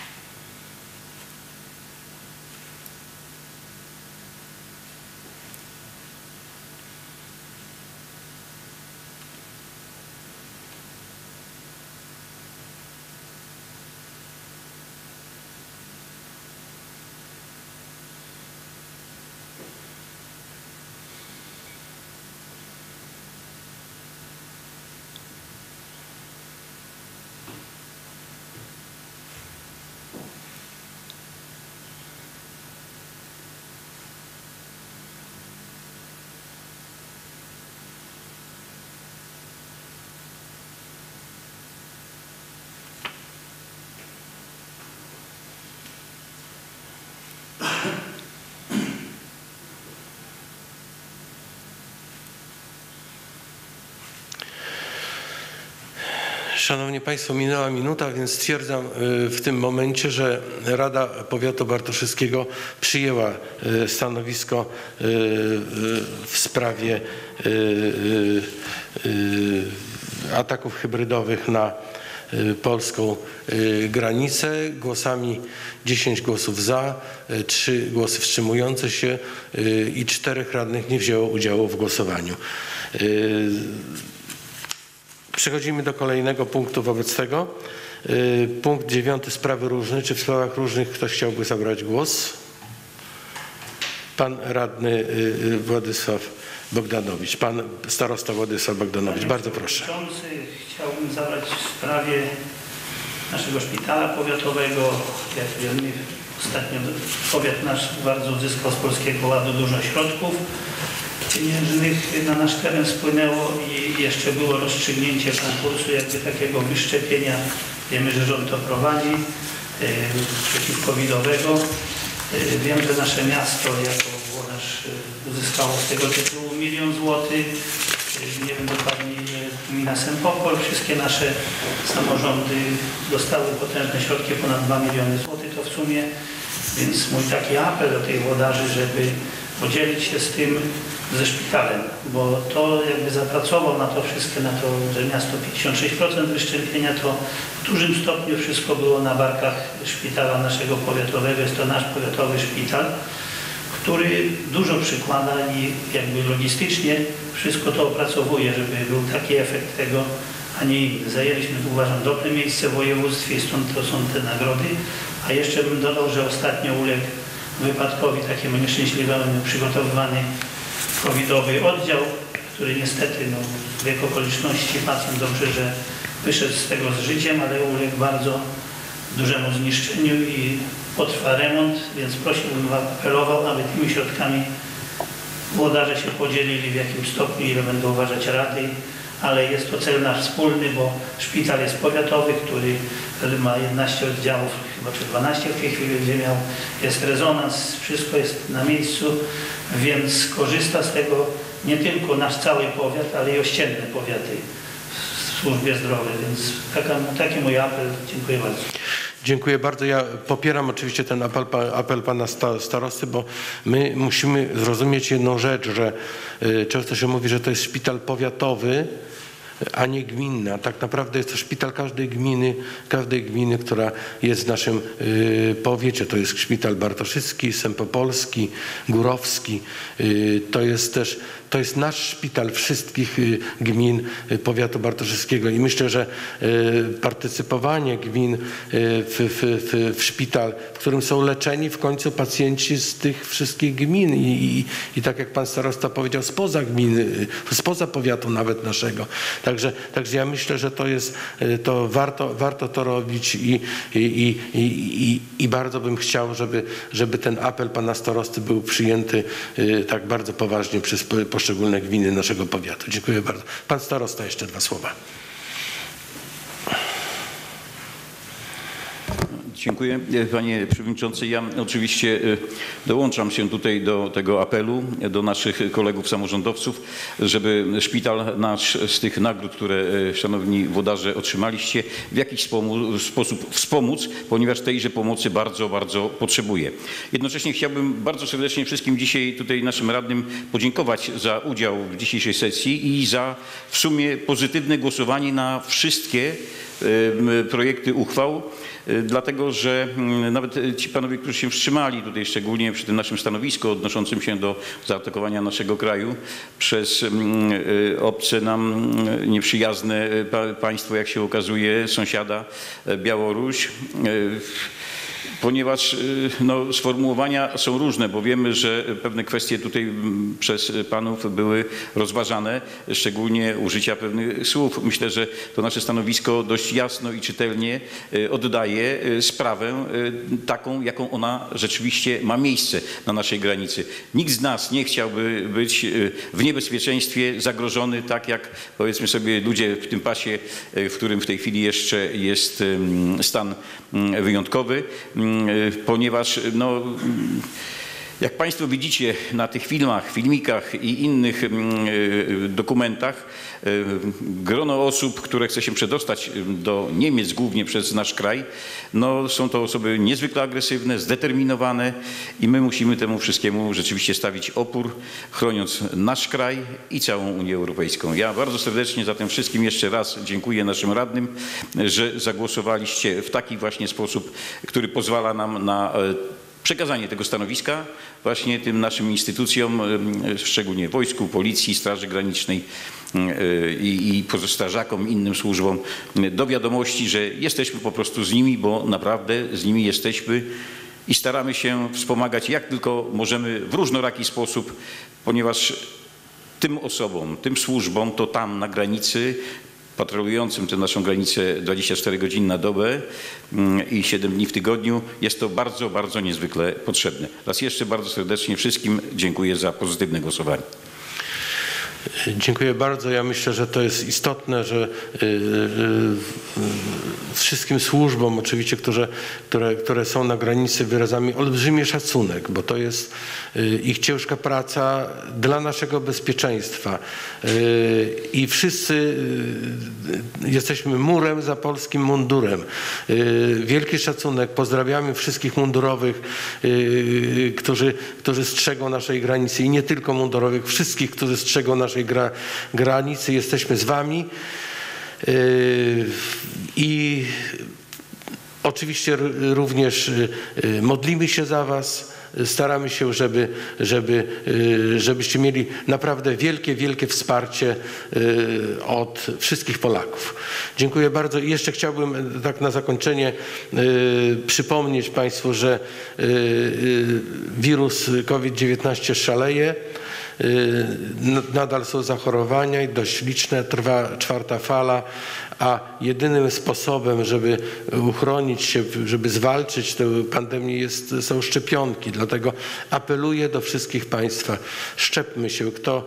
Szanowni Państwo, minęła minuta, więc stwierdzam w tym momencie, że Rada Powiatu Bartoszyckiego przyjęła stanowisko w sprawie ataków hybrydowych na polską granicę. Głosami dziesięć głosów za, trzy głosy wstrzymujące się i czterech radnych nie wzięło udziału w głosowaniu. Przechodzimy do kolejnego punktu wobec tego. Punkt dziewiąty, sprawy różne. Czy w sprawach różnych ktoś chciałby zabrać głos? Pan radny Władysław Bogdanowicz. Pan starosta Władysław Bogdanowicz. Bardzo proszę. Chciałbym zabrać w sprawie naszego szpitala powiatowego. Jak wiemy, ostatnio powiat nasz bardzo uzyskał z Polskiego Ładu dużo środków pieniężnych na nasz teren spłynęło i jeszcze było rozstrzygnięcie konkursu jakby takiego wyszczepienia. Wiemy, że rząd to prowadzi, yy, przeciwkowidowego. Yy, wiem, że nasze miasto jako włodarz yy, uzyskało z tego tytułu milion złotych. Yy, nie wiem dokładnie ile gmina Sempopol. Wszystkie nasze samorządy dostały potężne środki, ponad dwa miliony złotych to w sumie. Więc mój taki apel do tych włodarzy, żeby podzielić się z tym ze szpitalem, bo to jakby zapracował na to wszystko, na to, że miasto pięćdziesiąt sześć procent wyszczepienia, to w dużym stopniu wszystko było na barkach szpitala naszego powiatowego. Jest to nasz powiatowy szpital, który dużo przykłada i jakby logistycznie wszystko to opracowuje, żeby był taki efekt tego, a nie inny. Zajęliśmy, uważam, dobre miejsce w województwie i stąd to są te nagrody. A jeszcze bym dodał, że ostatnio uległ wypadkowi takiemu nieszczęśliwemu przygotowywany covidowy oddział, który niestety no, w wiek okoliczności pacjent dobrze, że wyszedł z tego z życiem, ale uległ bardzo dużemu zniszczeniu i potrwa remont, więc prosiłbym, apelował, aby tymi środkami włodarze się podzielili w jakim stopniu, ile będą uważać rady, ale jest to cel nasz wspólny, bo szpital jest powiatowy, który ma jedenaście oddziałów, chyba czy dwanaście w tej chwili będzie miał, jest rezonans, wszystko jest na miejscu, więc korzysta z tego nie tylko nasz cały powiat, ale i ościenne powiaty w służbie zdrowia, więc taka, taki mój apel. Dziękuję bardzo. Dziękuję bardzo. Ja popieram oczywiście ten apel, apel pana starosty, bo my musimy zrozumieć jedną rzecz, że często się mówi, że to jest szpital powiatowy, a nie gminny. A tak naprawdę jest to szpital każdej gminy, każdej gminy, która jest w naszym y, powiecie. To jest szpital bartoszycki, sempopolski, górowski. Y, to jest też, to jest nasz szpital wszystkich y, gmin y, powiatu bartoszyckiego i myślę, że y, partycypowanie gmin y, w, w, w, w szpital, w którym są leczeni w końcu pacjenci z tych wszystkich gmin i, i, i tak jak pan starosta powiedział, spoza gminy, y, spoza powiatu nawet naszego. Także, także ja myślę, że to jest, to warto, warto to robić i, i, i, i, i bardzo bym chciał, żeby, żeby ten apel pana starosty był przyjęty tak bardzo poważnie przez poszczególne gminy naszego powiatu. Dziękuję bardzo. Pan starosta jeszcze dwa słowa. Dziękuję, panie przewodniczący. Ja oczywiście dołączam się tutaj do tego apelu do naszych kolegów samorządowców, żeby szpital nasz z tych nagród, które szanowni włodarze otrzymaliście, w jakiś sposób wspomóc, ponieważ tejże pomocy bardzo, bardzo potrzebuje. Jednocześnie chciałbym bardzo serdecznie wszystkim dzisiaj tutaj naszym radnym podziękować za udział w dzisiejszej sesji i za w sumie pozytywne głosowanie na wszystkie projekty uchwał, dlatego że nawet ci panowie, którzy się wstrzymali tutaj szczególnie przy tym naszym stanowisku odnoszącym się do zaatakowania naszego kraju przez obce nam nieprzyjazne państwo, jak się okazuje, sąsiada Białoruś, ponieważ no, sformułowania są różne, bo wiemy, że pewne kwestie tutaj przez panów były rozważane, szczególnie użycia pewnych słów. Myślę, że to nasze stanowisko dość jasno i czytelnie oddaje sprawę taką, jaką ona rzeczywiście ma miejsce na naszej granicy. Nikt z nas nie chciałby być w niebezpieczeństwie zagrożony, tak jak powiedzmy sobie ludzie w tym pasie, w którym w tej chwili jeszcze jest stan wyjątkowy, ponieważ no, jak państwo widzicie na tych filmach, filmikach i innych dokumentach, grono osób, które chce się przedostać do Niemiec, głównie przez nasz kraj, no, są to osoby niezwykle agresywne, zdeterminowane i my musimy temu wszystkiemu rzeczywiście stawić opór, chroniąc nasz kraj i całą Unię Europejską. Ja bardzo serdecznie zatem wszystkim jeszcze raz dziękuję naszym radnym, że zagłosowaliście w taki właśnie sposób, który pozwala nam na przekazanie tego stanowiska właśnie tym naszym instytucjom, szczególnie wojsku, policji, Straży Granicznej i, i pozostażakom, innym służbom do wiadomości, że jesteśmy po prostu z nimi, bo naprawdę z nimi jesteśmy i staramy się wspomagać jak tylko możemy w różnoraki sposób, ponieważ tym osobom, tym służbom to tam na granicy patrolującym tę naszą granicę dwadzieścia cztery godziny na dobę i siedem dni w tygodniu jest to bardzo, bardzo niezwykle potrzebne. Raz jeszcze bardzo serdecznie wszystkim dziękuję za pozytywne głosowanie. Dziękuję bardzo. Ja myślę, że to jest istotne, że wszystkim służbom oczywiście, które, które, które są na granicy, wyrażamy olbrzymi szacunek, bo to jest ich ciężka praca dla naszego bezpieczeństwa. I wszyscy jesteśmy murem za polskim mundurem. Wielki szacunek. Pozdrawiamy wszystkich mundurowych, którzy, którzy strzegą naszej granicy i nie tylko mundurowych, wszystkich, którzy strzegą naszej gra, granicy. Jesteśmy z wami. I oczywiście również modlimy się za was. Staramy się, żeby, żeby, żebyście mieli naprawdę wielkie, wielkie wsparcie od wszystkich Polaków. Dziękuję bardzo i jeszcze chciałbym tak na zakończenie przypomnieć państwu, że wirus COVID dziewiętnaście szaleje. Nadal są zachorowania i dość liczne, trwa czwarta fala, a jedynym sposobem, żeby uchronić się, żeby zwalczyć tę pandemię jest, są szczepionki. Dlatego apeluję do wszystkich państwa, szczepmy się. Kto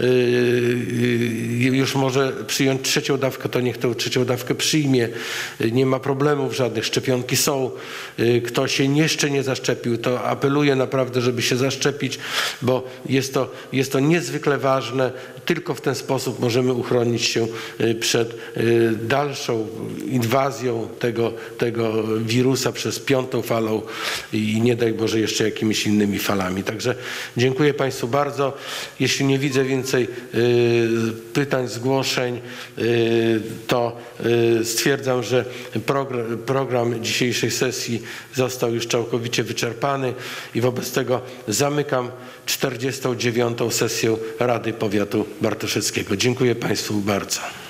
już może przyjąć trzecią dawkę, to niech tę trzecią dawkę przyjmie. Nie ma problemów żadnych, szczepionki są. Kto się jeszcze nie zaszczepił, to apeluję naprawdę, żeby się zaszczepić, bo jest to, jest to niezwykle ważne. Tylko w ten sposób możemy uchronić się przed dalszą inwazją tego, tego wirusa przez piątą falą i nie daj Boże jeszcze jakimiś innymi falami. Także dziękuję państwu bardzo. Jeśli nie widzę więcej pytań, zgłoszeń, to stwierdzam, że program, program dzisiejszej sesji został już całkowicie wyczerpany i wobec tego zamykam czterdziestą dziewiątą sesję Rady Powiatu Bartoszyckiego. Dziękuję państwu bardzo.